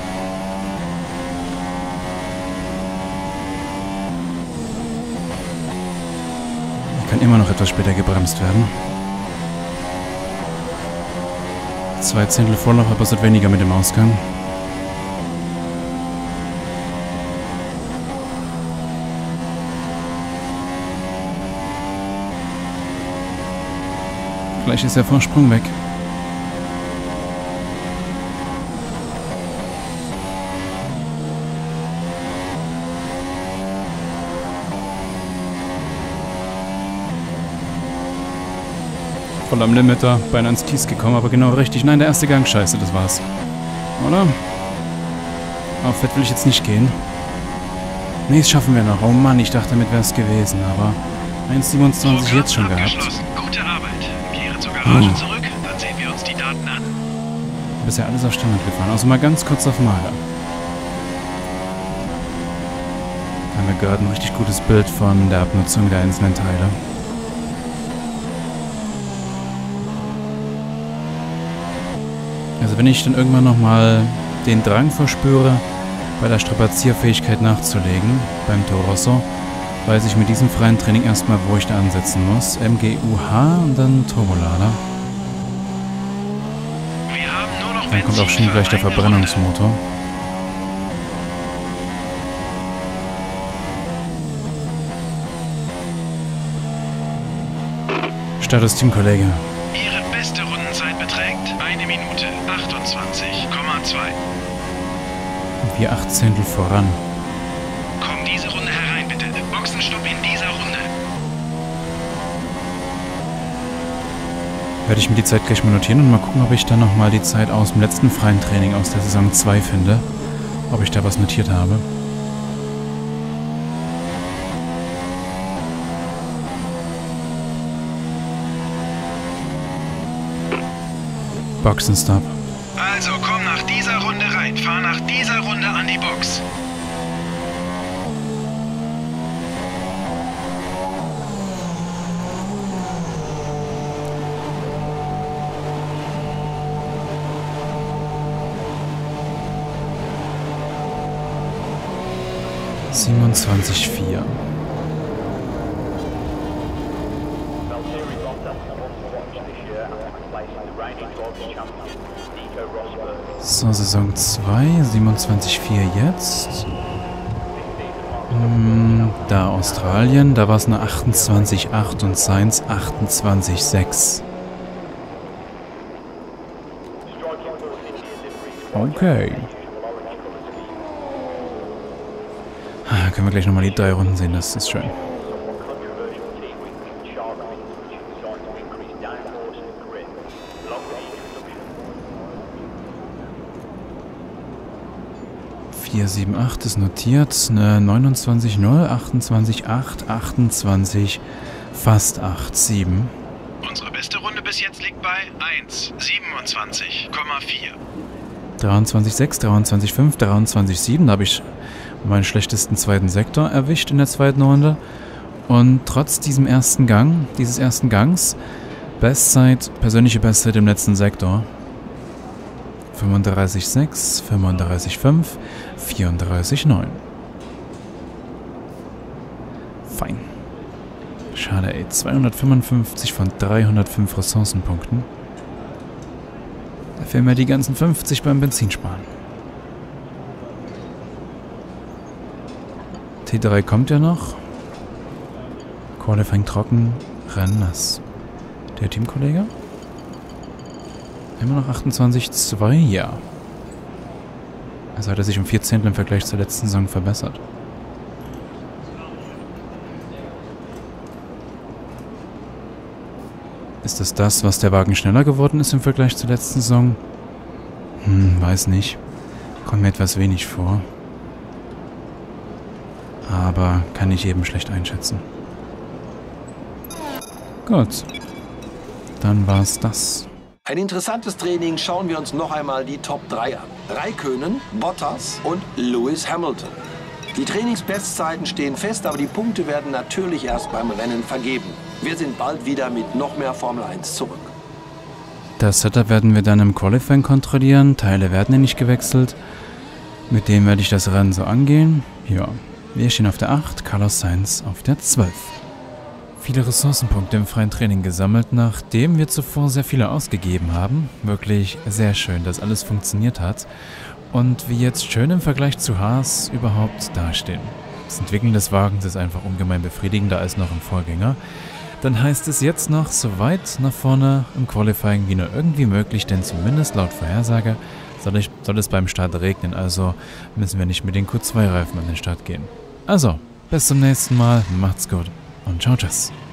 Hier kann immer noch etwas später gebremst werden. 2 Zehntel Vorlauf, aber es wird weniger mit dem Ausgang. Gleich ist der Vorsprung weg. Voll am Limiter, beinahe ins Kies gekommen, aber genau richtig. Nein, der erste Gang, scheiße, das war's. Oder? Auf Fett will ich jetzt nicht gehen. Nee, das schaffen wir noch. Oh Mann, ich dachte, damit wäre es gewesen, aber 1,27 jetzt schon gehabt. Gute Arbeit. Kehre zur Garage zurück, dann sehen wir uns die Daten an. Bisher alles auf Standard gefahren, also mal ganz kurz auf Maler. Da haben wir gerade ein richtig gutes Bild von der Abnutzung der einzelnen Teile. Also wenn ich dann irgendwann nochmal den Drang verspüre, bei der Strapazierfähigkeit nachzulegen, beim Toro Rosso, weiß ich mit diesem freien Training erstmal, wo ich da ansetzen muss. MGUH und dann Turbolader. Dann kommt auch schon gleich der Verbrennungsmotor. Status Teamkollege. Ihre beste Rundenzeit beträgt 1 Minute 28,2. Wir 8 Zehntel voran. Komm diese Runde herein, bitte. Boxenstopp in dieser Runde. Werde ich mir die Zeit gleich mal notieren und mal gucken, ob ich dann nochmal die Zeit aus dem letzten freien Training aus der Saison 2 finde. Ob ich da was notiert habe. Boxenstopp. Also komm nach dieser Runde rein. Fahr nach dieser Runde an die Box. So, Saison 2, 27,4 jetzt. Da Australien, da war es eine 28,8 und Sainz 28,6. Okay. Können wir gleich nochmal die 3 Runden sehen, das ist schön. Hier 7,8 ist notiert, eine 29,0, 28,8, 28, fast 8,7. Unsere beste Runde bis jetzt liegt bei 1,27,4. 23,6, 23,5, 23,7, da habe ich meinen schlechtesten zweiten Sektor erwischt in der zweiten Runde. Und trotz dieses ersten Gangs, Bestzeit, persönliche Bestzeit im letzten Sektor. 35,6, 35,5, 34,9. Fein. Schade, ey. 255 von 305 Ressourcenpunkten. Da fehlen mir die ganzen 50 beim Benzinsparen. T3 kommt ja noch. Qualifying trocken, Rennen nass. Der Teamkollege? Immer noch 28,2, ja. Also hat er sich um 4 Zehntel im Vergleich zur letzten Saison verbessert. Ist das, was der Wagen schneller geworden ist im Vergleich zur letzten Saison? Weiß nicht. Kommt mir etwas wenig vor. Aber kann ich eben schlecht einschätzen. Gut. Dann war's das. Ein interessantes Training, schauen wir uns noch einmal die Top 3 an. Räikkönen, Bottas und Lewis Hamilton. Die Trainingsbestzeiten stehen fest, aber die Punkte werden natürlich erst beim Rennen vergeben. Wir sind bald wieder mit noch mehr Formel 1 zurück. Das Setup werden wir dann im Qualifying kontrollieren. Teile werden ja nicht gewechselt. Mit dem werde ich das Rennen so angehen. Ja, wir stehen auf der 8, Carlos Sainz auf der 12. Viele Ressourcenpunkte im freien Training gesammelt, nachdem wir zuvor sehr viele ausgegeben haben. Wirklich sehr schön, dass alles funktioniert hat. Und wir jetzt schön im Vergleich zu Haas überhaupt dastehen. Das Entwickeln des Wagens ist einfach ungemein befriedigender als noch im Vorgänger. Dann heißt es jetzt noch so weit nach vorne im Qualifying wie nur irgendwie möglich, denn zumindest laut Vorhersage soll es beim Start regnen, also müssen wir nicht mit den Q2-Reifen an den Start gehen. Also, bis zum nächsten Mal, macht's gut und ciao, tschüss.